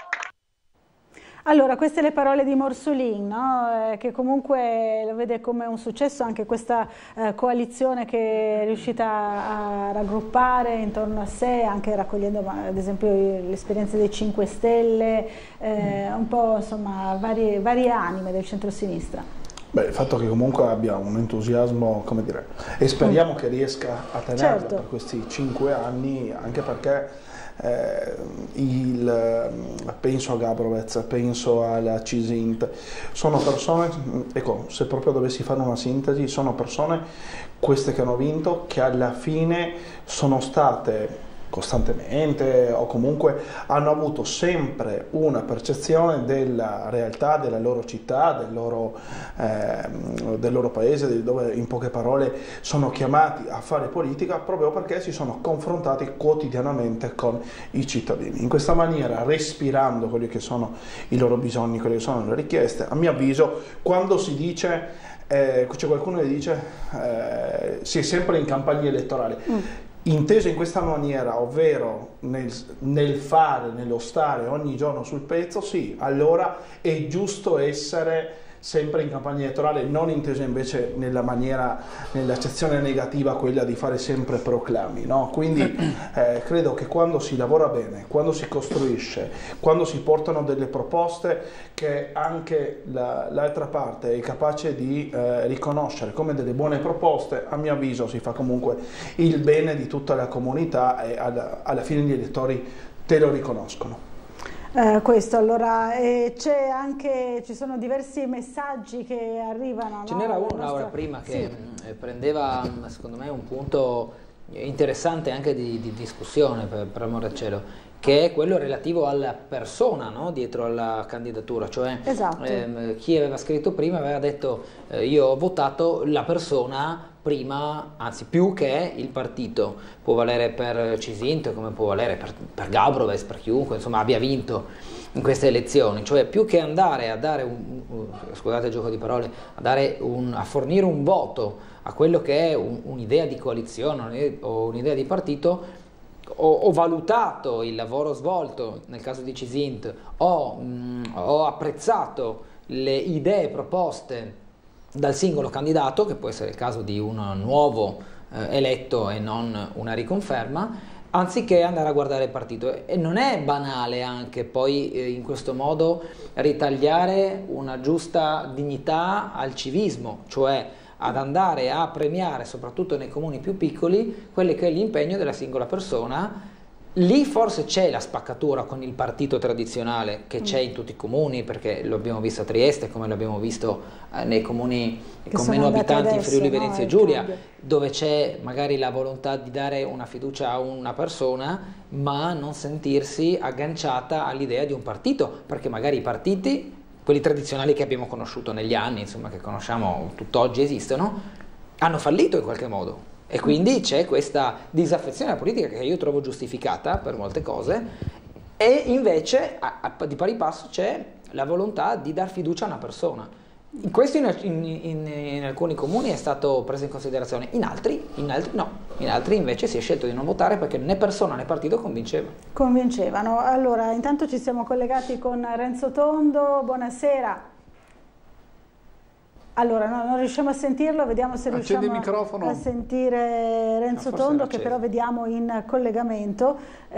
Allora, queste le parole di Morsolin, no? Che comunque lo vede come un successo anche questa coalizione che è riuscita a raggruppare intorno a sé, anche raccogliendo ad esempio le esperienze dei 5 Stelle, un po' insomma varie anime del centro-sinistra. Beh, il fatto che comunque abbia un entusiasmo, come dire, e speriamo che riesca a tenerlo, certo, per questi 5 anni, anche perché penso a Gabrovec, penso alla Cisint, sono persone, ecco, se proprio dovessi fare una sintesi, sono persone, queste che hanno vinto, che alla fine sono state costantemente o comunque hanno avuto sempre una percezione della realtà della loro città, del loro paese, dove in poche parole sono chiamati a fare politica proprio perché si sono confrontati quotidianamente con i cittadini. In questa maniera, respirando quelli che sono i loro bisogni, quelle che sono le richieste, a mio avviso, quando si dice c'è qualcuno che dice si è sempre in campagna elettorale. Inteso in questa maniera, ovvero nel fare, nello stare ogni giorno sul pezzo, sì, allora è giusto essere sempre in campagna elettorale, non inteso invece nella maniera, nell'accezione negativa, quella di fare sempre proclami, no? Quindi credo che quando si lavora bene, quando si costruisce, quando si portano delle proposte che anche l'altra parte è capace di riconoscere come delle buone proposte, a mio avviso si fa comunque il bene di tutta la comunità e alla fine gli elettori te lo riconoscono. Questo allora, ci sono diversi messaggi che arrivano. Ce n'era uno ora prima che prendeva secondo me un punto interessante anche di discussione, per amore al cielo, che è quello relativo alla persona, no? Dietro alla candidatura, cioè esatto. Chi aveva scritto prima aveva detto io ho votato la persona prima, anzi più che il partito. Può valere per Cisint come può valere per Gabrovec, per chiunque insomma abbia vinto in queste elezioni, cioè più che andare a dare scusate il gioco di parole, a fornire un voto a quello che è un'idea di coalizione o un'idea di partito. Ho valutato il lavoro svolto nel caso di Cisint, ho apprezzato le idee proposte dal singolo candidato, che può essere il caso di un nuovo eletto e non una riconferma, anziché andare a guardare il partito. E non è banale anche poi in questo modo ritagliare una giusta dignità al civismo, cioè ad andare a premiare, soprattutto nei comuni più piccoli, quello che è l'impegno della singola persona. Lì forse c'è la spaccatura con il partito tradizionale che c'è in tutti i comuni, perché lo abbiamo visto a Trieste, come l'abbiamo visto nei comuni con meno abitanti adesso, in Friuli Venezia Giulia, dove c'è magari la volontà di dare una fiducia a una persona, ma non sentirsi agganciata all'idea di un partito, perché magari i partiti, quelli tradizionali che abbiamo conosciuto negli anni, insomma che conosciamo tutt'oggi esistono, hanno fallito in qualche modo e quindi c'è questa disaffezione alla politica che io trovo giustificata per molte cose, e invece di pari passo c'è la volontà di dar fiducia a una persona. Questo in alcuni comuni è stato preso in considerazione, in altri no, in altri invece si è scelto di non votare perché né persona né partito convincevano. Allora, intanto ci siamo collegati con Renzo Tondo, buonasera. Allora, non riusciamo a sentirlo, vediamo se riusciamo a sentire Renzo Tondo, che però vediamo in collegamento.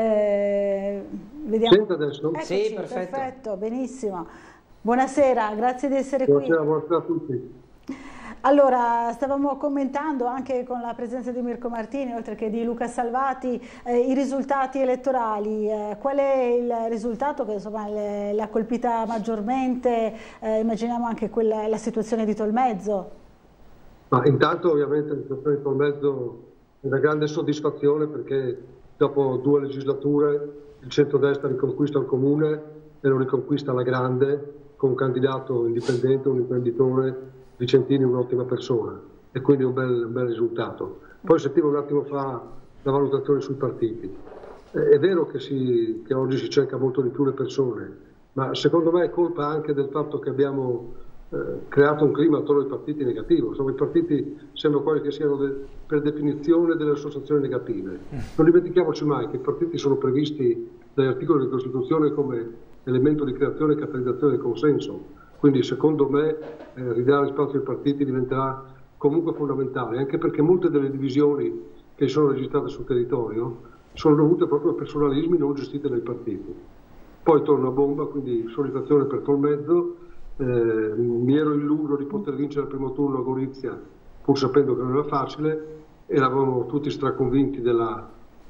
Vediamo. Sento adesso? Eccoci, sì, perfetto, benissimo. Buonasera, grazie di essere qui. Buonasera a tutti. Allora, stavamo commentando anche con la presenza di Mirko Martini, oltre che di Luca Salvati, i risultati elettorali. Qual è il risultato che insomma l'ha colpita maggiormente? Immaginiamo anche la situazione di Tolmezzo. Ma intanto ovviamente la situazione di Tolmezzo è una grande soddisfazione, perché dopo 2 legislature il centrodestra riconquista il comune e lo riconquista alla grande, con un candidato indipendente, un imprenditore, Vicentini, un'ottima persona, e quindi un bel risultato. Poi sentivo un attimo fa la valutazione sui partiti. È vero che oggi si cerca molto di più le persone, ma secondo me è colpa anche del fatto che abbiamo creato un clima attorno ai partiti negativo. Insomma, i partiti sembrano quasi che siano per definizione delle associazioni negative. Non dimentichiamoci mai che i partiti sono previsti dagli articoli di Costituzione come elemento di creazione e catalizzazione del consenso. Quindi secondo me ridare spazio ai partiti diventerà comunque fondamentale, anche perché molte delle divisioni che sono registrate sul territorio sono dovute proprio a personalismi non gestiti dai partiti. Poi torna a bomba, quindi soddisfazione per Tolmezzo. Mi ero illuso di poter vincere il primo turno a Gorizia, pur sapendo che non era facile. Eravamo tutti straconvinti della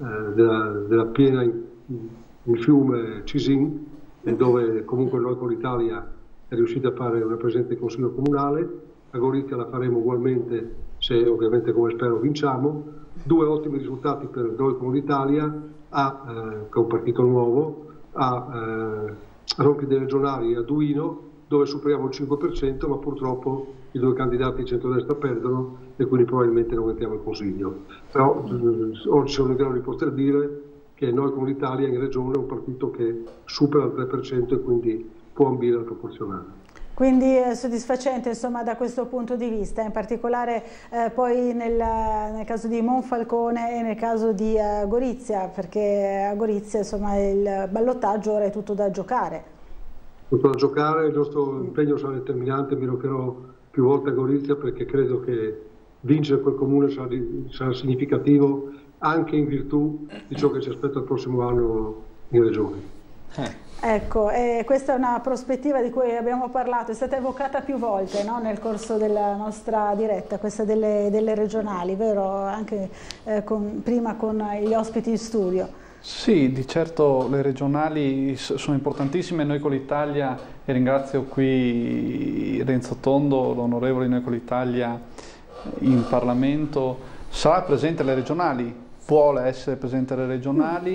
piena in fiume Cisint, dove comunque noi con l'Italia è riuscita a fare una presenza in Consiglio Comunale. A Gorizia la faremo ugualmente, se ovviamente, come spero, vinciamo. 2 ottimi risultati per noi con l'Italia, che è un partito nuovo, a Ronchi dei Regionali e a Duino, dove superiamo il 5%, ma purtroppo i 2 candidati di centrodestra perdono e quindi probabilmente non mettiamo il Consiglio. Però oggi sono in grado di poter dire che noi con l'Italia in Regione è un partito che supera il 3% e quindi può ambire al proporzionale. Quindi è soddisfacente insomma da questo punto di vista, in particolare poi nel caso di Monfalcone e nel caso di Gorizia, perché a Gorizia insomma il ballottaggio ora è tutto da giocare. Tutto da giocare, il nostro impegno sarà determinante, mi recherò più volte a Gorizia perché credo che vincere quel comune sarà significativo anche in virtù di ciò che ci aspetta il prossimo anno in Regione. Ecco, questa è una prospettiva di cui abbiamo parlato, è stata evocata più volte, no? Nel corso della nostra diretta, questa delle regionali, vero? Anche prima con gli ospiti in studio. Sì, di certo le regionali sono importantissime. Noi con l'Italia, e ringrazio qui Renzo Tondo, l'onorevole Noi con l'Italia in Parlamento, sarà presente alle regionali, vuole essere presente alle regionali.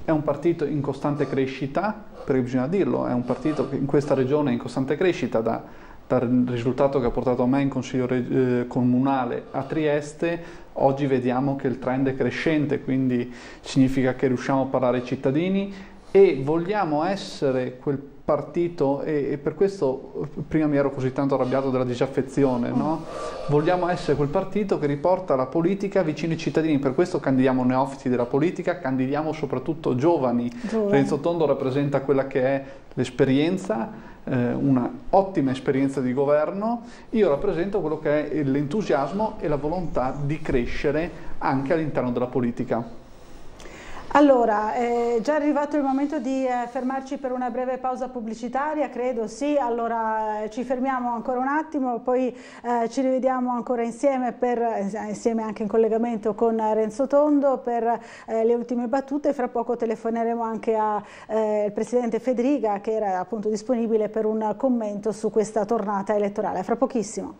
è un partito in costante crescita, perché bisogna dirlo, è un partito che in questa regione è in costante crescita dal risultato che ha portato a me in consiglio comunale a Trieste. Oggi vediamo che il trend è crescente, quindi significa che riusciamo a parlare ai cittadini e vogliamo essere quel partito, e per questo prima mi ero così tanto arrabbiato della disaffezione, no? Vogliamo essere quel partito che riporta la politica vicino ai cittadini, per questo candidiamo neofiti della politica, candidiamo soprattutto giovani. Renzo Tondo rappresenta quella che è l'esperienza, una ottima esperienza di governo. Io rappresento quello che è l'entusiasmo e la volontà di crescere anche all'interno della politica. Allora, è già arrivato il momento di fermarci per una breve pausa pubblicitaria, credo, sì. Allora ci fermiamo ancora un attimo, poi ci rivediamo ancora insieme, insieme anche in collegamento con Renzo Tondo per le ultime battute. Fra poco telefoneremo anche al Presidente Fedriga, che era appunto disponibile per un commento su questa tornata elettorale. Fra pochissimo.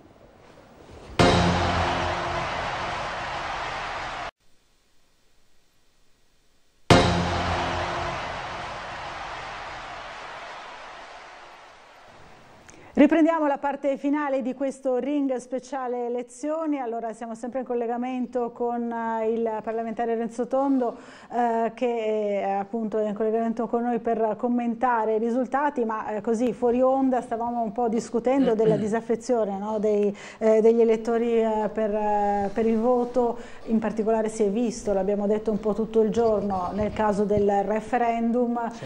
Riprendiamo la parte finale di questo ring speciale elezioni. Allora siamo sempre in collegamento con il parlamentare Renzo Tondo che è appunto in collegamento con noi per commentare i risultati, ma così fuori onda stavamo un po' discutendo della disaffezione, no, degli elettori per il voto. In particolare si è visto, l'abbiamo detto un po' tutto il giorno, nel caso del referendum, sì.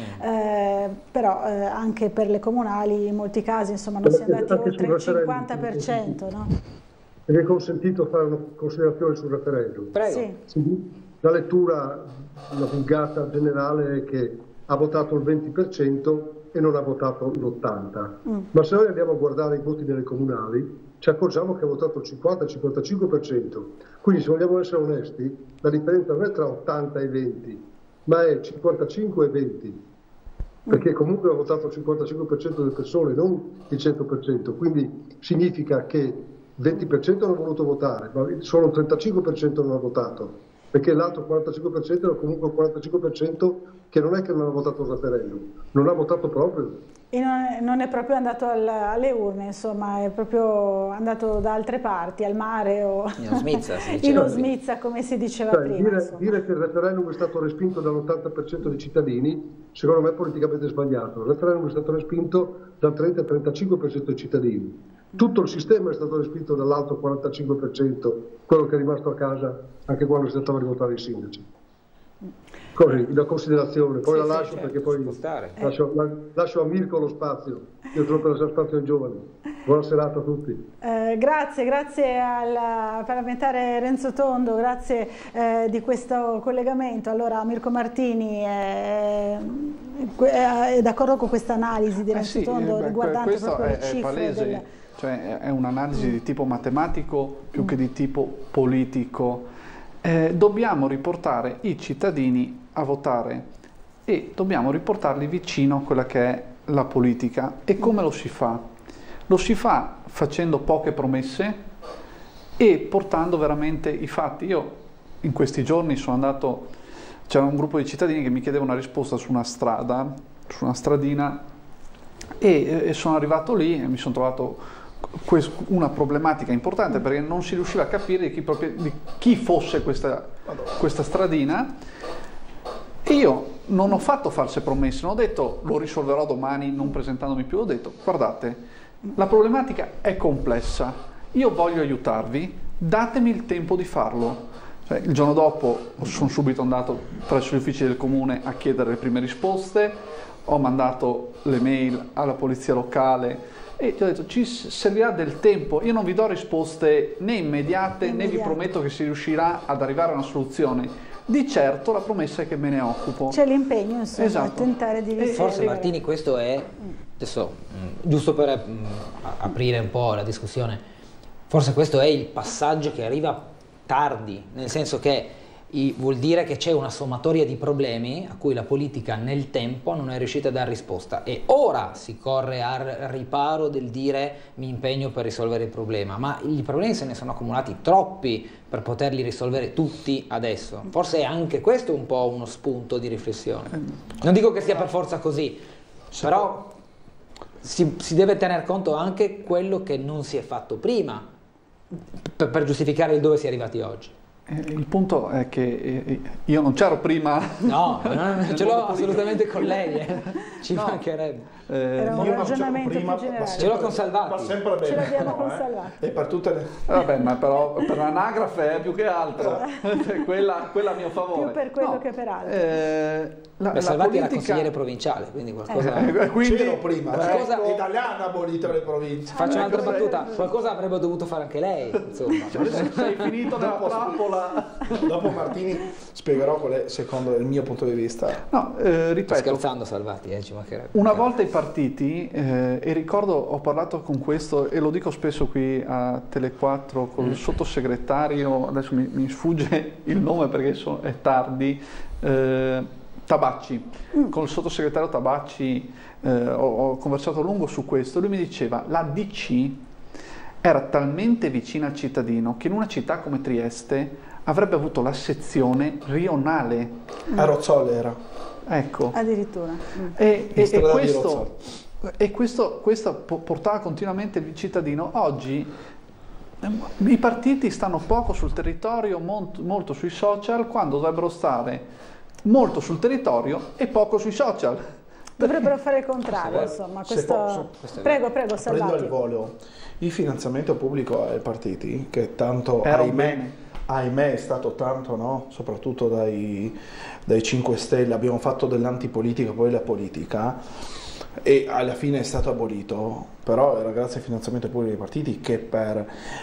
Però anche per le comunali in molti casi insomma non si è andati oltre il 50%, no? Mi è consentito fare una considerazione sul referendum. Prego. Sì. La lettura, la vulgata generale è che ha votato il 20% e non ha votato l'80%. Ma se noi andiamo a guardare i voti delle comunali, ci accorgiamo che ha votato il 50-55%. Quindi se vogliamo essere onesti, la differenza non è tra 80 e 20, ma è 55 e 20. Perché comunque ha votato il 55% delle persone, non il 100%, quindi significa che il 20% hanno voluto votare, ma solo il 35% non ha votato, perché l'altro 45% era comunque il 45% che non è che non ha votato il referendum, non ha votato proprio. E non è proprio andato alle urne, insomma, è proprio andato da altre parti, al mare o in Osmizza, come si diceva prima. Dire che il referendum è stato respinto dall'80% dei cittadini, secondo me è politicamente sbagliato. Il referendum è stato respinto dal 30-35% dei cittadini. Tutto il sistema è stato respinto dall'altro 45%, quello che è rimasto a casa anche quando si trattava di votare i sindaci. Così, una considerazione, poi la lascio perché poi lascio a Mirko lo spazio, io sono per lasciare spazio ai giovani. Buona serata a tutti. Grazie al parlamentare Renzo Tondo, grazie di questo collegamento. Allora Mirko Martini è d'accordo con questa analisi di Renzo Tondo riguardante proprio le cifre? Palese, cioè è un'analisi di tipo matematico più che di tipo politico. Dobbiamo riportare i cittadini a votare e dobbiamo riportarli vicino a quella che è la politica. E come lo si fa? Lo si fa facendo poche promesse e portando veramente i fatti. Io in questi giorni sono andato, c'era un gruppo di cittadini che mi chiedeva una risposta su una strada, su una stradina, e sono arrivato lì e mi sono trovato una problematica importante perché non si riusciva a capire di chi fosse questa stradina. E io non ho fatto false promesse, non ho detto lo risolverò domani non presentandomi più, ho detto guardate, la problematica è complessa, io voglio aiutarvi, datemi il tempo di farlo. Cioè, il giorno dopo sono subito andato presso gli uffici del comune a chiedere le prime risposte, ho mandato le mail alla polizia locale e ti ho detto ci servirà del tempo, io non vi do risposte né immediate né vi prometto che si riuscirà ad arrivare a una soluzione. Di certo la promessa è che me ne occupo. C'è l'impegno, insomma, esatto. A tentare di risolvere. Forse Martini questo è, adesso giusto per aprire un po' la discussione, forse questo è il passaggio che arriva tardi, nel senso che vuol dire che c'è una sommatoria di problemi a cui la politica nel tempo non è riuscita a dare risposta, e ora si corre al riparo del dire mi impegno per risolvere il problema, ma i problemi se ne sono accumulati troppi per poterli risolvere tutti adesso. Forse è anche questo un po' uno spunto di riflessione. Non dico che sia per forza così, però si deve tener conto anche quello che non si è fatto prima per giustificare il dove si è arrivati oggi. Il punto è che io non c'ero prima. No, non ce l'ho assolutamente con lei, ci mancherebbe. Era un ragionamento più generale. Ce l'ho con Salvati. Va sempre bene. Ce l'abbiamo con Salvati. E per tutte le... Vabbè, ma però per l'anagrafe più che altro. quella a mio favore. Più per quello che per altro. La Salvati era consigliere provinciale, quindi qualcosa... Quindi, c'ero prima, italiana abolita le province. Faccio un'altra battuta, qualcosa avrebbe dovuto fare anche lei, insomma. Sei finito nella trappola. Dopo Martini spiegherò qual è secondo il mio punto di vista. No, ripeto. Sto scherzando, Salvati, ci mancherebbe. Una volta i partiti, e ricordo, ho parlato con questo e lo dico spesso qui a Tele4 con il sottosegretario, adesso mi sfugge il nome perché è tardi, Tabacci. Con il sottosegretario Tabacci ho conversato a lungo su questo. Lui mi diceva la DC era talmente vicina al cittadino che in una città come Trieste avrebbe avuto la rionale. A Rozzole era. Ecco. Addirittura. E questo portava continuamente il cittadino. Oggi i partiti stanno poco sul territorio, molto sui social, quando dovrebbero stare molto sul territorio e poco sui social. Dovrebbero fare il contrario, insomma. Questo... Prego, Salvati. Prendo il volo. Il finanziamento pubblico ai partiti, che tanto, ahimè, è stato tanto, no? Soprattutto dai 5 Stelle, abbiamo fatto dell'antipolitica poi la politica, e alla fine è stato abolito, però era grazie al finanziamento pubblico dei partiti che per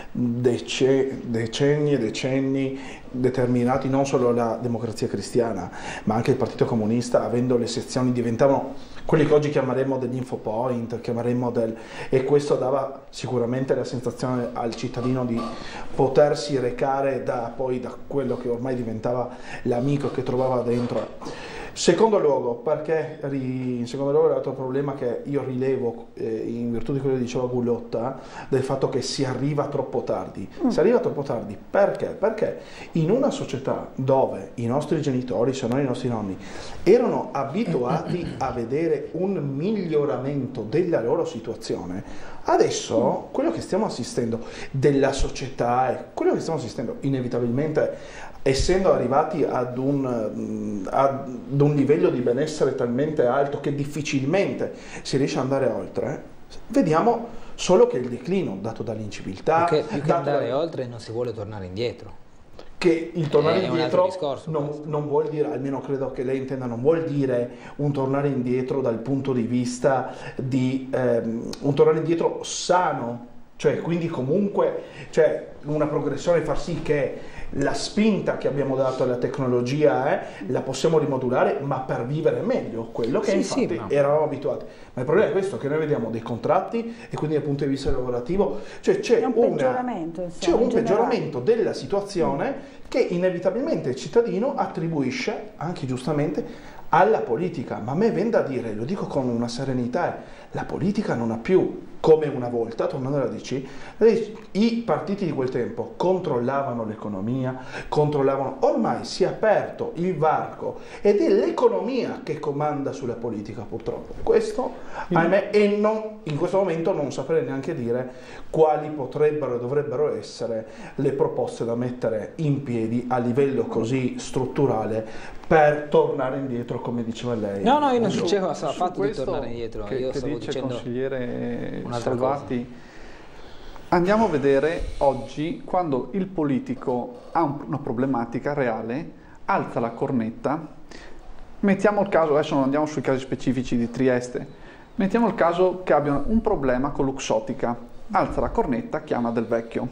decenni e decenni determinati non solo la Democrazia Cristiana ma anche il Partito Comunista, avendo le sezioni, diventavano quelli che oggi chiameremo degli infopoint, e questo dava sicuramente la sensazione al cittadino di potersi recare da quello che ormai diventava l'amico che trovava dentro. Secondo luogo, l'altro problema che io rilevo in virtù di quello che diceva Gullotta, del fatto che si arriva troppo tardi. Si arriva troppo tardi perché? Perché in una società dove i nostri genitori, se non i nostri nonni, erano abituati a vedere un miglioramento della loro situazione, adesso quello che stiamo assistendo della società è quello che stiamo assistendo inevitabilmente, essendo arrivati ad un livello di benessere talmente alto che difficilmente si riesce ad andare oltre, vediamo solo che il declino dato dall'inciviltà, più che andare oltre non si vuole tornare indietro. Che il tornare indietro non vuol dire, almeno credo che lei intenda, non vuol dire un tornare indietro dal punto di vista di un tornare indietro sano, cioè quindi comunque una progressione, far sì che la spinta che abbiamo dato alla tecnologia la possiamo rimodulare, ma per vivere meglio quello che eravamo abituati. Ma il problema è questo, che noi vediamo dei contratti e quindi dal punto di vista lavorativo c'è un peggioramento della situazione che inevitabilmente il cittadino attribuisce, anche giustamente, alla politica. Ma a me viene da dire, lo dico con una serenità, la politica non ha più, come una volta, tornando alla DC, i partiti di quel tempo controllavano l'economia, ormai si è aperto il varco ed è l'economia che comanda sulla politica, purtroppo. Questo, ahimè, in questo momento non saprei neanche dire quali potrebbero e dovrebbero essere le proposte da mettere in piedi a livello così strutturale per tornare indietro, come diceva lei. No, io non dicevo affatto di tornare indietro, io stavo dicendo consigliere Salvati. Andiamo a vedere oggi, quando il politico ha una problematica reale, alza la cornetta. Mettiamo il caso, adesso non andiamo sui casi specifici di Trieste, mettiamo il caso che abbiano un problema con Luxottica, alza la cornetta, chiama Del Vecchio.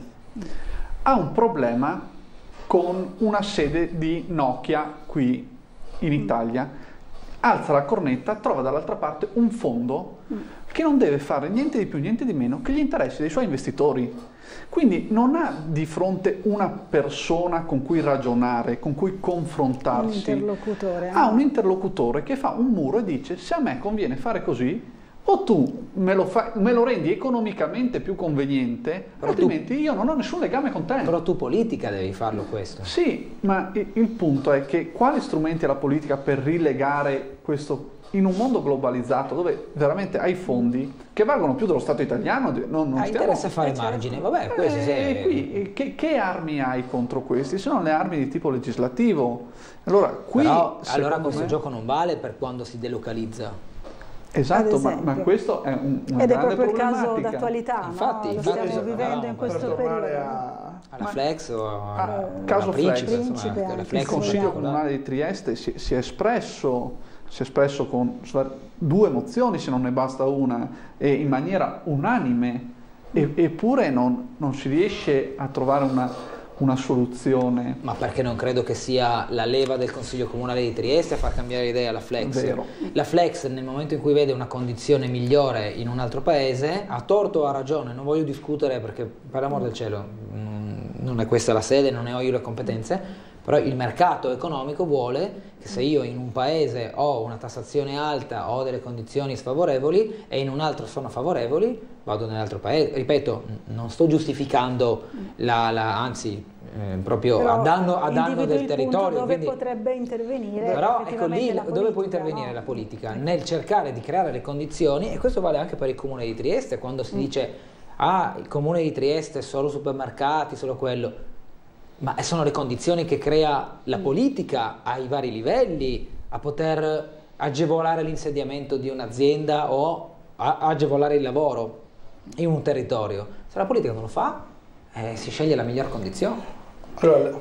Ha un problema con una sede di Nokia qui in Italia, alza la cornetta, trova dall'altra parte un fondo che non deve fare niente di più, niente di meno che gli interessi dei suoi investitori. Quindi non ha di fronte una persona con cui ragionare, con cui confrontarsi. Un interlocutore. Ha un interlocutore che fa un muro e dice: se a me conviene fare così, o tu me lo rendi economicamente più conveniente, però altrimenti io non ho nessun legame con te. Però tu politica devi farlo questo. Sì, ma il punto è che quali strumenti ha la politica per rilegare questo in un mondo globalizzato dove veramente hai fondi che valgono più dello Stato italiano? Non interessa fare margine, vabbè, che armi hai contro questi? Se non le armi di tipo legislativo. Allora, qui, allora questo gioco non vale per quando si delocalizza. Esatto, ma questo è una ed è grande proprio il caso problematica. d'attualità, Infatti, lo stiamo vivendo in questo periodo. Alla Flex o alla caso Principe, il Consiglio Comunale di Trieste si è espresso con 2 mozioni, se non ne basta una, e in maniera unanime, eppure non si riesce a trovare una soluzione. Ma perché non credo che sia la leva del Consiglio Comunale di Trieste a far cambiare idea alla Flex. Vero. La Flex, nel momento in cui vede una condizione migliore in un altro paese, ha torto o ha ragione, non voglio discutere perché, per l'amor del cielo, non è questa la sede, non ne ho io le competenze, però il mercato economico vuole che se io in un paese ho una tassazione alta, ho delle condizioni sfavorevoli e in un altro sono favorevoli, vado nell'altro paese. Ripeto, non sto giustificando anzi proprio però a danno del territorio. Dove potrebbe intervenire. Però ecco lì dove può intervenire la politica? Nel cercare di creare le condizioni, e questo vale anche per il Comune di Trieste, quando si dice il Comune di Trieste solo supermercati, solo quello. Ma sono le condizioni che crea la politica ai vari livelli a poter agevolare l'insediamento di un'azienda o agevolare il lavoro in un territorio. Se la politica non lo fa, si sceglie la miglior condizione. Allora,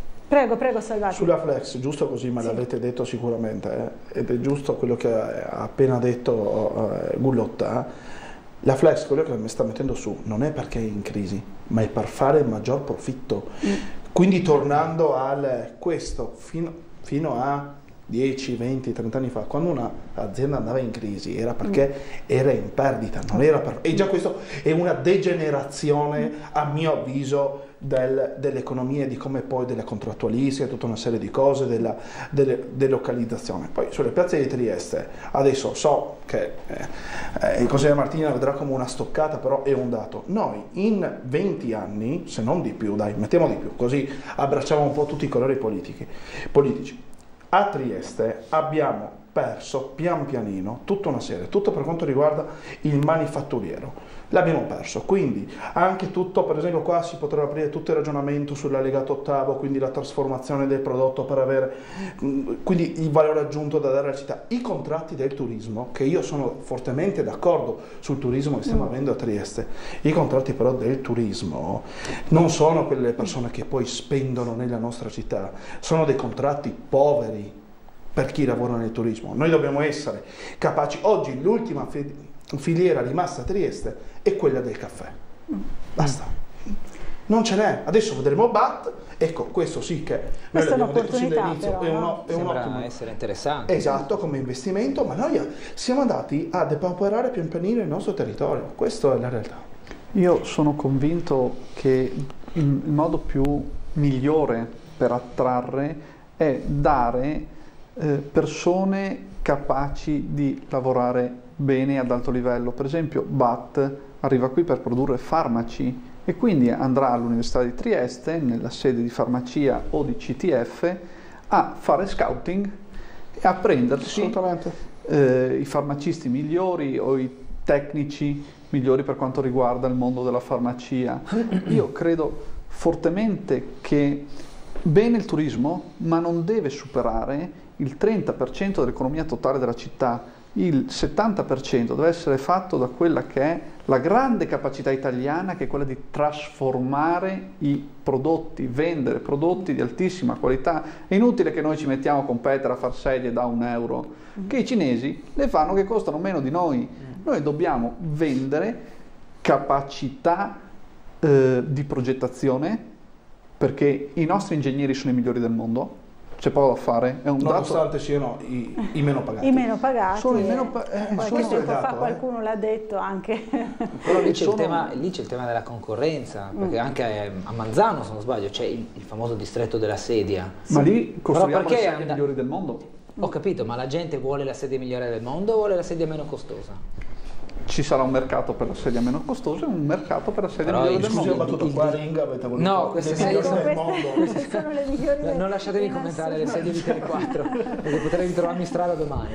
prego Salvati. Sulla Flex, giusto così, me l'avete detto sicuramente, ed è giusto quello che ha appena detto Gullotta. La Flex, quello che mi sta mettendo su, non è perché è in crisi, ma è per fare il maggior profitto. Quindi tornando questo, fino a 10, 20, 30 anni fa, quando un'azienda andava in crisi era perché era in perdita, non era e già questo è una degenerazione, a mio avviso, dell'economia, di come poi della contrattualistica, tutta una serie di cose, della delocalizzazione. Poi sulle piazze di Trieste, adesso so che il consigliere Martina vedrà come una stoccata, però è un dato. Noi in 20 anni, se non di più, dai, mettiamo di più, così abbracciamo un po' tutti i colori politici. A Trieste abbiamo perso pian pianino tutta una serie, tutto per quanto riguarda il manifatturiero, l'abbiamo perso, quindi anche tutto, per esempio qua si potrebbe aprire tutto il ragionamento sull'allegato ottavo, quindi la trasformazione del prodotto per avere, quindi il valore aggiunto da dare alla città, i contratti del turismo, che io sono fortemente d'accordo sul turismo che stiamo avendo a Trieste, i contratti però del turismo non sono quelle delle persone che poi spendono nella nostra città, sono dei contratti poveri per chi lavora nel turismo. Noi dobbiamo essere capaci. Oggi l'ultima filiera rimasta a Trieste è quella del caffè. Basta. Non ce n'è. Adesso vedremo BAT. Ecco, questo sì che noi l'abbiamo detto sin dall'inizio, è un ottimo, essere interessante. Esatto, come investimento, ma noi siamo andati a depauperare pian pianino il nostro territorio. Questa è la realtà. Io sono convinto che il modo più migliore per attrarre è dare persone capaci di lavorare bene ad alto livello. Per esempio BAT arriva qui per produrre farmaci e quindi andrà all'Università di Trieste, nella sede di farmacia o di CTF, a fare scouting e a prendersi i farmacisti migliori o i tecnici migliori per quanto riguarda il mondo della farmacia. Io credo fortemente che bene il turismo, ma non deve superare il 30% dell'economia totale della città. Il 70% deve essere fatto da quella che è la grande capacità italiana, che è quella di trasformare i prodotti, vendere prodotti di altissima qualità. È inutile che noi ci mettiamo a competere a far sedie da €1, che i cinesi le fanno che costano meno di noi. Noi dobbiamo vendere capacità di progettazione, perché i nostri ingegneri sono i migliori del mondo, c'è poco da fare. È un nonostante dato... siano i meno pagati. I meno pagati. Sono i meno pagati. Qualche tempo fa qualcuno l'ha detto anche. Però lì c'è il tema della concorrenza, perché anche a Manzano, se non sbaglio, c'è il famoso distretto della sedia. Ma lì costruiamo le sedie migliori del mondo. Ho capito, ma la gente vuole la sedia migliore del mondo o vuole la sedia meno costosa? Ci sarà un mercato per la sedia meno costosa e un mercato per la sedia migliore del mondo. Battuto qua Ring avete voluto no, queste sedie sono le migliori del non lasciatevi commentare le sedie di Tele4 perché potrei ritrovarmi in strada domani.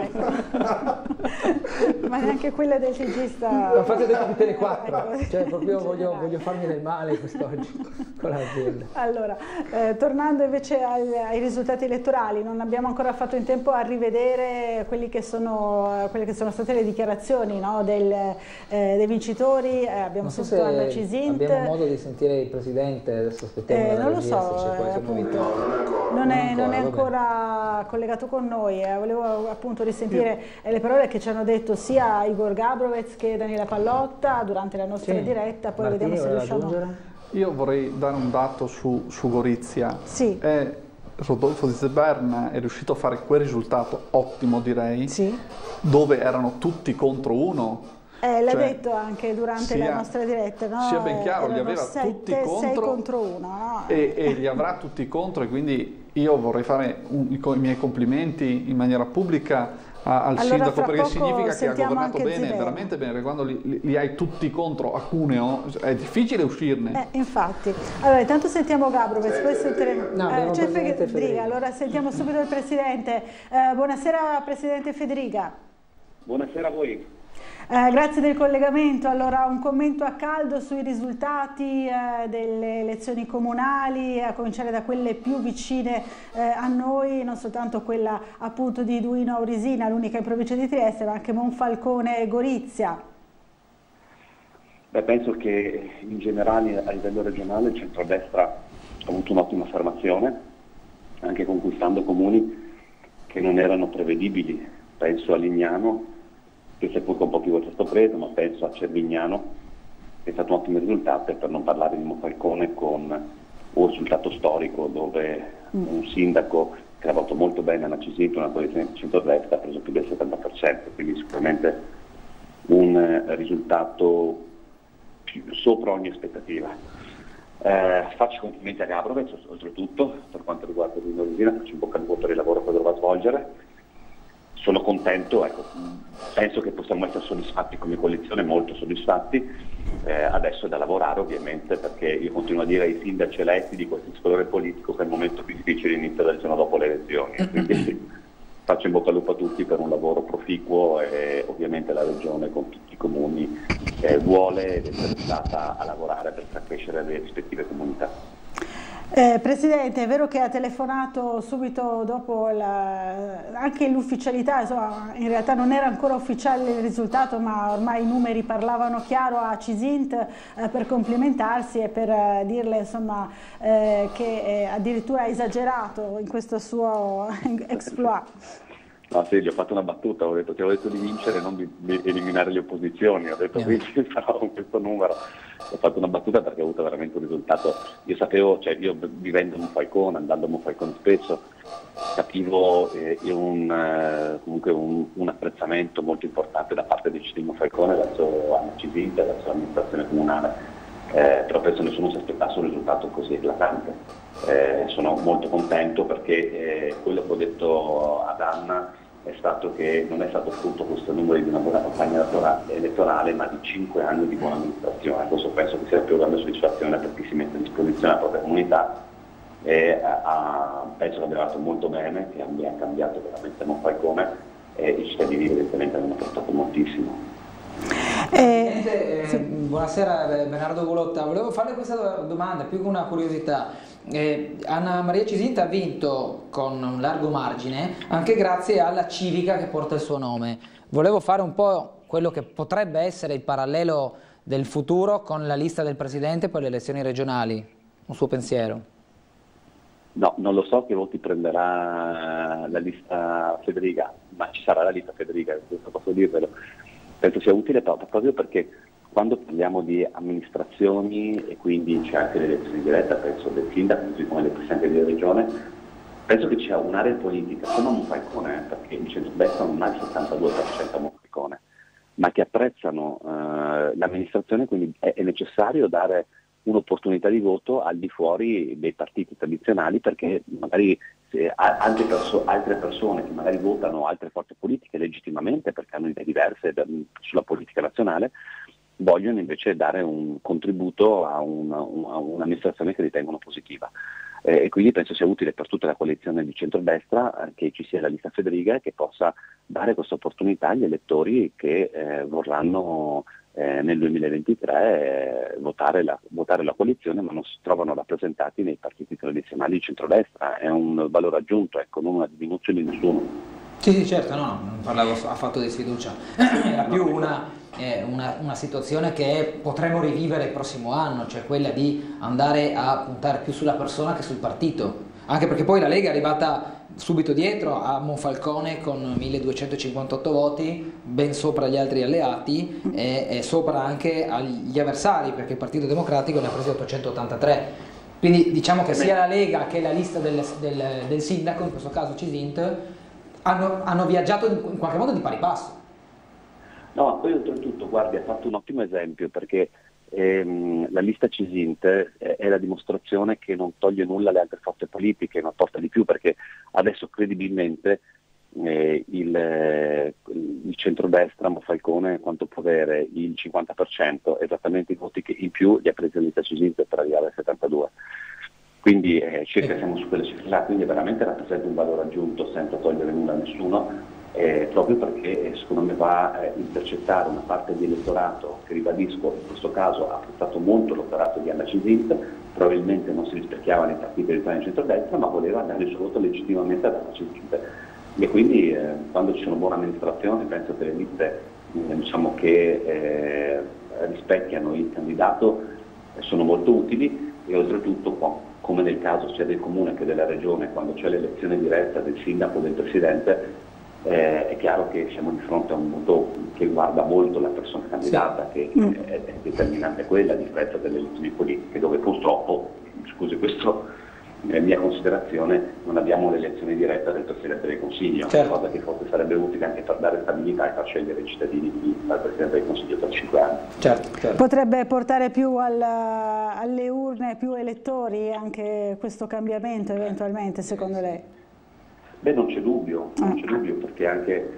Ma neanche quelle del cigista. Lo fate detto di Tele4, cioè proprio voglio farmi del male quest'oggi con l'azienda. Allora, tornando invece ai risultati elettorali, non abbiamo ancora fatto in tempo a rivedere quelle che sono state le dichiarazioni, no, dei vincitori. Abbiamo sentito Anna Cisint. Abbiamo modo di sentire il presidente, adesso aspettiamo non lo so, non è ancora collegato con noi. Volevo appunto risentire le parole che ci hanno detto sia Igor Gabrovec che Daniela Pallotta durante la nostra diretta, poi Martini, vediamo se riusciamo. Io vorrei dare un dato su Gorizia. Sì. Rodolfo Di Zeberna è riuscito a fare quel risultato ottimo, direi, dove erano tutti contro uno. L'ha detto anche durante la nostra diretta, no? Sia ben chiaro, li aveva tutti contro uno, no? e li avrà tutti contro, e quindi io vorrei fare i miei complimenti in maniera pubblica al sindaco, perché significa che ha governato bene, veramente bene, perché quando li hai tutti contro a Cuneo è difficile uscirne. Infatti. Allora, intanto sentiamo Gabrovec, poi sentiremo Federica. Allora sentiamo subito il Presidente. Buonasera Presidente Federica. Buonasera a voi. Grazie del collegamento. Allora, un commento a caldo sui risultati delle elezioni comunali, a cominciare da quelle più vicine a noi, non soltanto quella appunto di Duino Aurisina, l'unica in provincia di Trieste, ma anche Monfalcone e Gorizia. Penso che in generale a livello regionale il centrodestra ha avuto un'ottima affermazione, anche conquistando comuni che non erano prevedibili. Penso a Lignano, che seppur con pochi voti è stato preso, ma penso a Cervignano, che è stato un ottimo risultato, per non parlare di Monfalcone con un risultato storico dove un sindaco che ha votato molto bene Anna Cisint, una coalizione di centrodestra, ha preso più del 70%, quindi sicuramente un risultato sopra ogni aspettativa. Faccio complimenti a Gabrovec, oltretutto, per quanto riguarda Duino Aurisina, faccio in bocca al lupo per il lavoro che dovrà svolgere. Sono contento, penso che possiamo essere soddisfatti come coalizione, molto soddisfatti. Adesso è da lavorare ovviamente, perché io continuo a dire ai sindaci eletti di qualsiasi colore politico che il momento più difficile inizia dal giorno dopo le elezioni. Quindi faccio in bocca al lupo a tutti per un lavoro proficuo, e ovviamente la Regione con tutti i comuni vuole ed è interessata a lavorare per far crescere le rispettive comunità. Presidente, è vero che ha telefonato subito dopo anche l'ufficialità, insomma, in realtà non era ancora ufficiale il risultato, ma ormai i numeri parlavano chiaro a Cisint per complimentarsi e per dirle insomma, che addirittura ha esagerato in questo suo exploit. No, sì, gli ho fatto una battuta, ho detto: ti ho detto di vincere, non di eliminare le opposizioni, ho detto vinci però con questo numero. Ho fatto una battuta perché ho avuto veramente un risultato. Io sapevo, io vivendo a Monfalcone, andando a Monfalcone spesso, capivo comunque un apprezzamento molto importante da parte dei cittadini di Monfalcone verso Anna Cisint, verso l'amministrazione comunale, però penso nessuno si aspettasse un risultato così eclatante. Sono molto contento perché quello che ho detto ad Anna è stato che non è stato frutto questo numero di una buona campagna elettorale, ma di 5 anni di buona amministrazione. Questo penso che sia la più grande soddisfazione per chi si mette a disposizione della propria comunità, e penso che abbia fatto molto bene, che abbia cambiato veramente Monfalcone, e i cittadini evidentemente hanno apprezzato moltissimo. Buonasera Bernardo Gulotta, volevo farle questa domanda più che una curiosità. Anna Maria Cisint ha vinto con un largo margine anche grazie alla civica che porta il suo nome. Volevo fare un po' quello che potrebbe essere il parallelo del futuro con la lista del Presidente per le elezioni regionali. Un suo pensiero? No, non lo so che voti prenderà la lista Federica, ma ci sarà la lista Federica, questo posso dirvelo. Penso sia utile proprio perché quando parliamo di amministrazioni, e quindi c'è anche l'elezione diretta, penso del sindaco, così come del presidente di regione, penso che ci sia un'area politica come a Monfalcone, perché il centrodestra non ha il 72% a Monfalcone, ma che apprezzano l'amministrazione, quindi è necessario dare un'opportunità di voto al di fuori dei partiti tradizionali, perché magari altre persone che magari votano altre forze politiche legittimamente perché hanno idee diverse sulla politica nazionale, vogliono invece dare un contributo a un'amministrazione che ritengono positiva. E quindi penso sia utile per tutta la coalizione di centrodestra che ci sia la lista Federiga e che possa dare questa opportunità agli elettori che vorranno nel 2023 votare la coalizione, ma non si trovano rappresentati nei partiti tradizionali di centrodestra. È un valore aggiunto, ecco, non una diminuzione di nessuno. Sì, certo, no, non parlavo affatto di sfiducia, era più una situazione che potremo rivivere il prossimo anno, cioè quella di andare a puntare più sulla persona che sul partito, anche perché poi la Lega è arrivata subito dietro a Monfalcone con 1258 voti, ben sopra gli altri alleati e sopra anche agli avversari, perché il Partito Democratico ne ha presi 883. Quindi diciamo che sia la Lega che la lista del sindaco, in questo caso Cisint, hanno viaggiato in qualche modo di pari passo. No, poi oltretutto, guardi, ha fatto un ottimo esempio, perché la lista Cisint è la dimostrazione che non toglie nulla alle altre forze politiche, ma porta di più, perché adesso credibilmente il centrodestra, Monfalcone, quanto può avere il 50%, esattamente i voti che in più li ha presi la lista Cisint per arrivare al 72%. Quindi circa siamo su quelle cifre là, quindi veramente rappresenta un valore aggiunto senza togliere nulla a nessuno. Proprio perché secondo me va a intercettare una parte di elettorato che, ribadisco, in questo caso ha apprezzato molto l'operato di Anna Cisint, probabilmente non si rispecchiava nei partiti dell'Italia centrodestra, ma voleva dare il suo voto legittimamente ad Anna Cisint. E quindi quando ci sono buone amministrazioni penso che le liste diciamo che rispecchiano il candidato sono molto utili, e oltretutto come nel caso sia del comune che della regione, quando c'è l'elezione diretta del sindaco o del presidente, è chiaro che siamo di fronte a un voto che guarda molto la persona candidata, che è determinante quella, a differenza delle elezioni politiche, dove purtroppo, scusi, questo è mia considerazione, non abbiamo l'elezione diretta del Presidente del Consiglio, certo. Cosa che forse sarebbe utile anche per dare stabilità e far scegliere ai cittadini chi fa il Presidente del Consiglio per 5 anni. Certo. Potrebbe portare più alle urne più elettori anche questo cambiamento eventualmente, secondo lei? Beh, non c'è dubbio, perché anche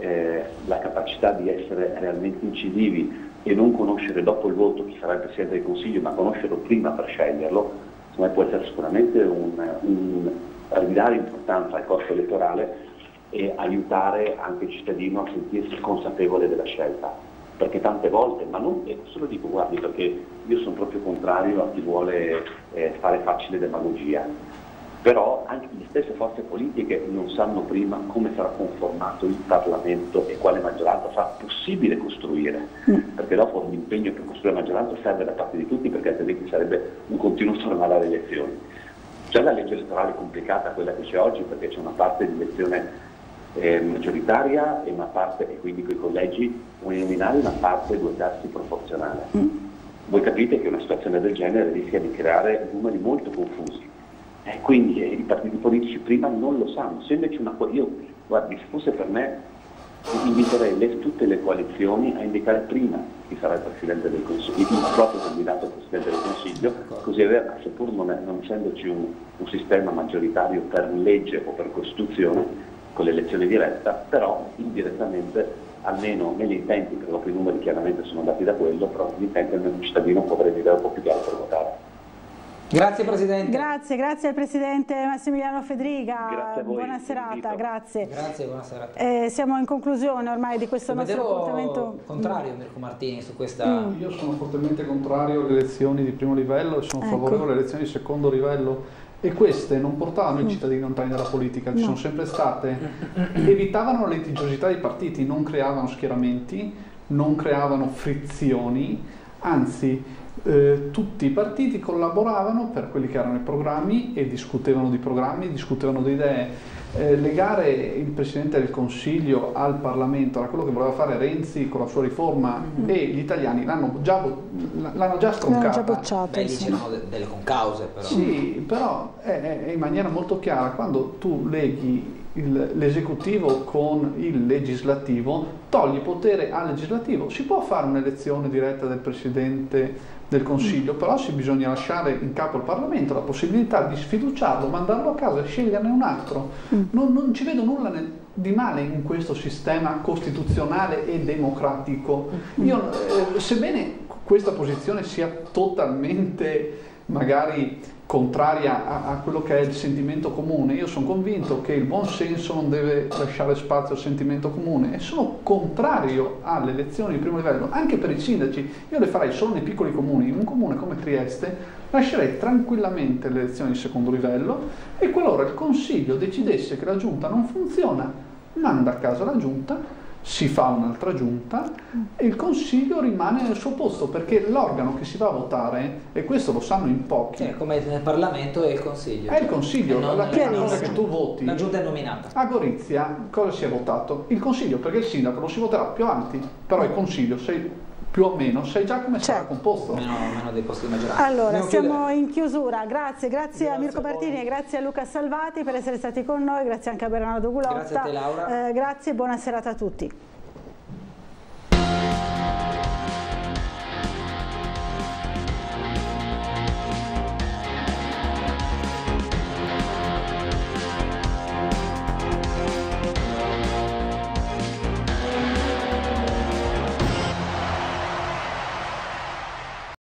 la capacità di essere realmente incisivi e non conoscere dopo il voto chi sarà il Presidente del Consiglio, ma conoscerlo prima per sceglierlo, secondo me può essere sicuramente un ridare importanza al corso elettorale e aiutare anche il cittadino a sentirsi consapevole della scelta. Perché tante volte, ma non, e questo lo dico, guardi, perché io sono proprio contrario a chi vuole fare facile demagogia. Però anche le stesse forze politiche non sanno prima come sarà conformato il Parlamento e quale maggioranza sarà possibile costruire, perché dopo l'impegno per costruire la maggioranza serve da parte di tutti, perché altrimenti sarebbe un continuo tornare alle elezioni. C'è la legge elettorale complicata, quella che c'è oggi, perché c'è una parte di elezione maggioritaria e una parte, e quindi con i collegi uninominali, una parte 2 terzi proporzionale. Voi capite che una situazione del genere rischia di creare numeri molto confusi. Quindi i partiti politici prima non lo sanno. Se invece guardi, se fosse per me, inviterei tutte le coalizioni a indicare prima chi sarà il Presidente del Consiglio, il proprio candidato al Presidente del Consiglio, così seppur non essendoci un sistema maggioritario per legge o per Costituzione con l'elezione diretta, però indirettamente, almeno negli intenti, perché dopo i numeri chiaramente sono dati da quello, però negli intenti almeno un cittadino può vedere un po' più chiaro per votare. Grazie Presidente. Grazie al Presidente Massimiliano Federiga. Grazie a voi. Buona serata, grazie. Grazie, buona serata. Siamo in conclusione ormai di questo nostro appuntamento. Contrario Mirko Martini su questa. Io sono fortemente contrario alle elezioni di primo livello e sono favorevole alle elezioni di secondo livello, e queste non portavano i cittadini lontani dalla politica, ci sono sempre state, evitavano la litigiosità dei partiti, non creavano schieramenti, non creavano frizioni, anzi tutti i partiti collaboravano per quelli che erano i programmi e discutevano di programmi, discutevano di idee. legare il Presidente del Consiglio al Parlamento era quello che voleva fare Renzi con la sua riforma e gli italiani l'hanno già stroncata. Beh, lì c'erano delle concause però. Sì, però è in maniera molto chiara, quando tu leghi l'esecutivo con il legislativo, togli potere al legislativo. Si può fare un'elezione diretta del Presidente del Consiglio, però bisogna lasciare in capo al Parlamento la possibilità di sfiduciarlo, mandarlo a casa e sceglierne un altro. Non ci vedo nulla di male in questo sistema costituzionale e democratico. Io, sebbene questa posizione sia totalmente magari contraria a quello che è il sentimento comune, io sono convinto che il buon senso non deve lasciare spazio al sentimento comune e sono contrario alle elezioni di primo livello, anche per i sindaci. Io le farei solo nei piccoli comuni. In un comune come Trieste lascerei tranquillamente le elezioni di secondo livello e qualora il Consiglio decidesse che la giunta non funziona, manda a casa la giunta, si fa un'altra giunta e il Consiglio rimane nel suo posto, perché l'organo che si va a votare, e questo lo sanno in pochi, è come nel Parlamento è il Consiglio. È il Consiglio, la cosa che tu voti. La giunta è nominata. A Gorizia cosa si è votato? Il Consiglio, perché il sindaco lo si voterà più avanti, però il Consiglio più o meno sai già come sarà composto. Meno dei posti di maggioranza. Allora, siamo in chiusura. Grazie a Mirko Pertini e grazie a Luca Salvati per essere stati con noi, grazie anche a Bernardo Gulotta. Grazie a te, Laura. Grazie e buona serata a tutti.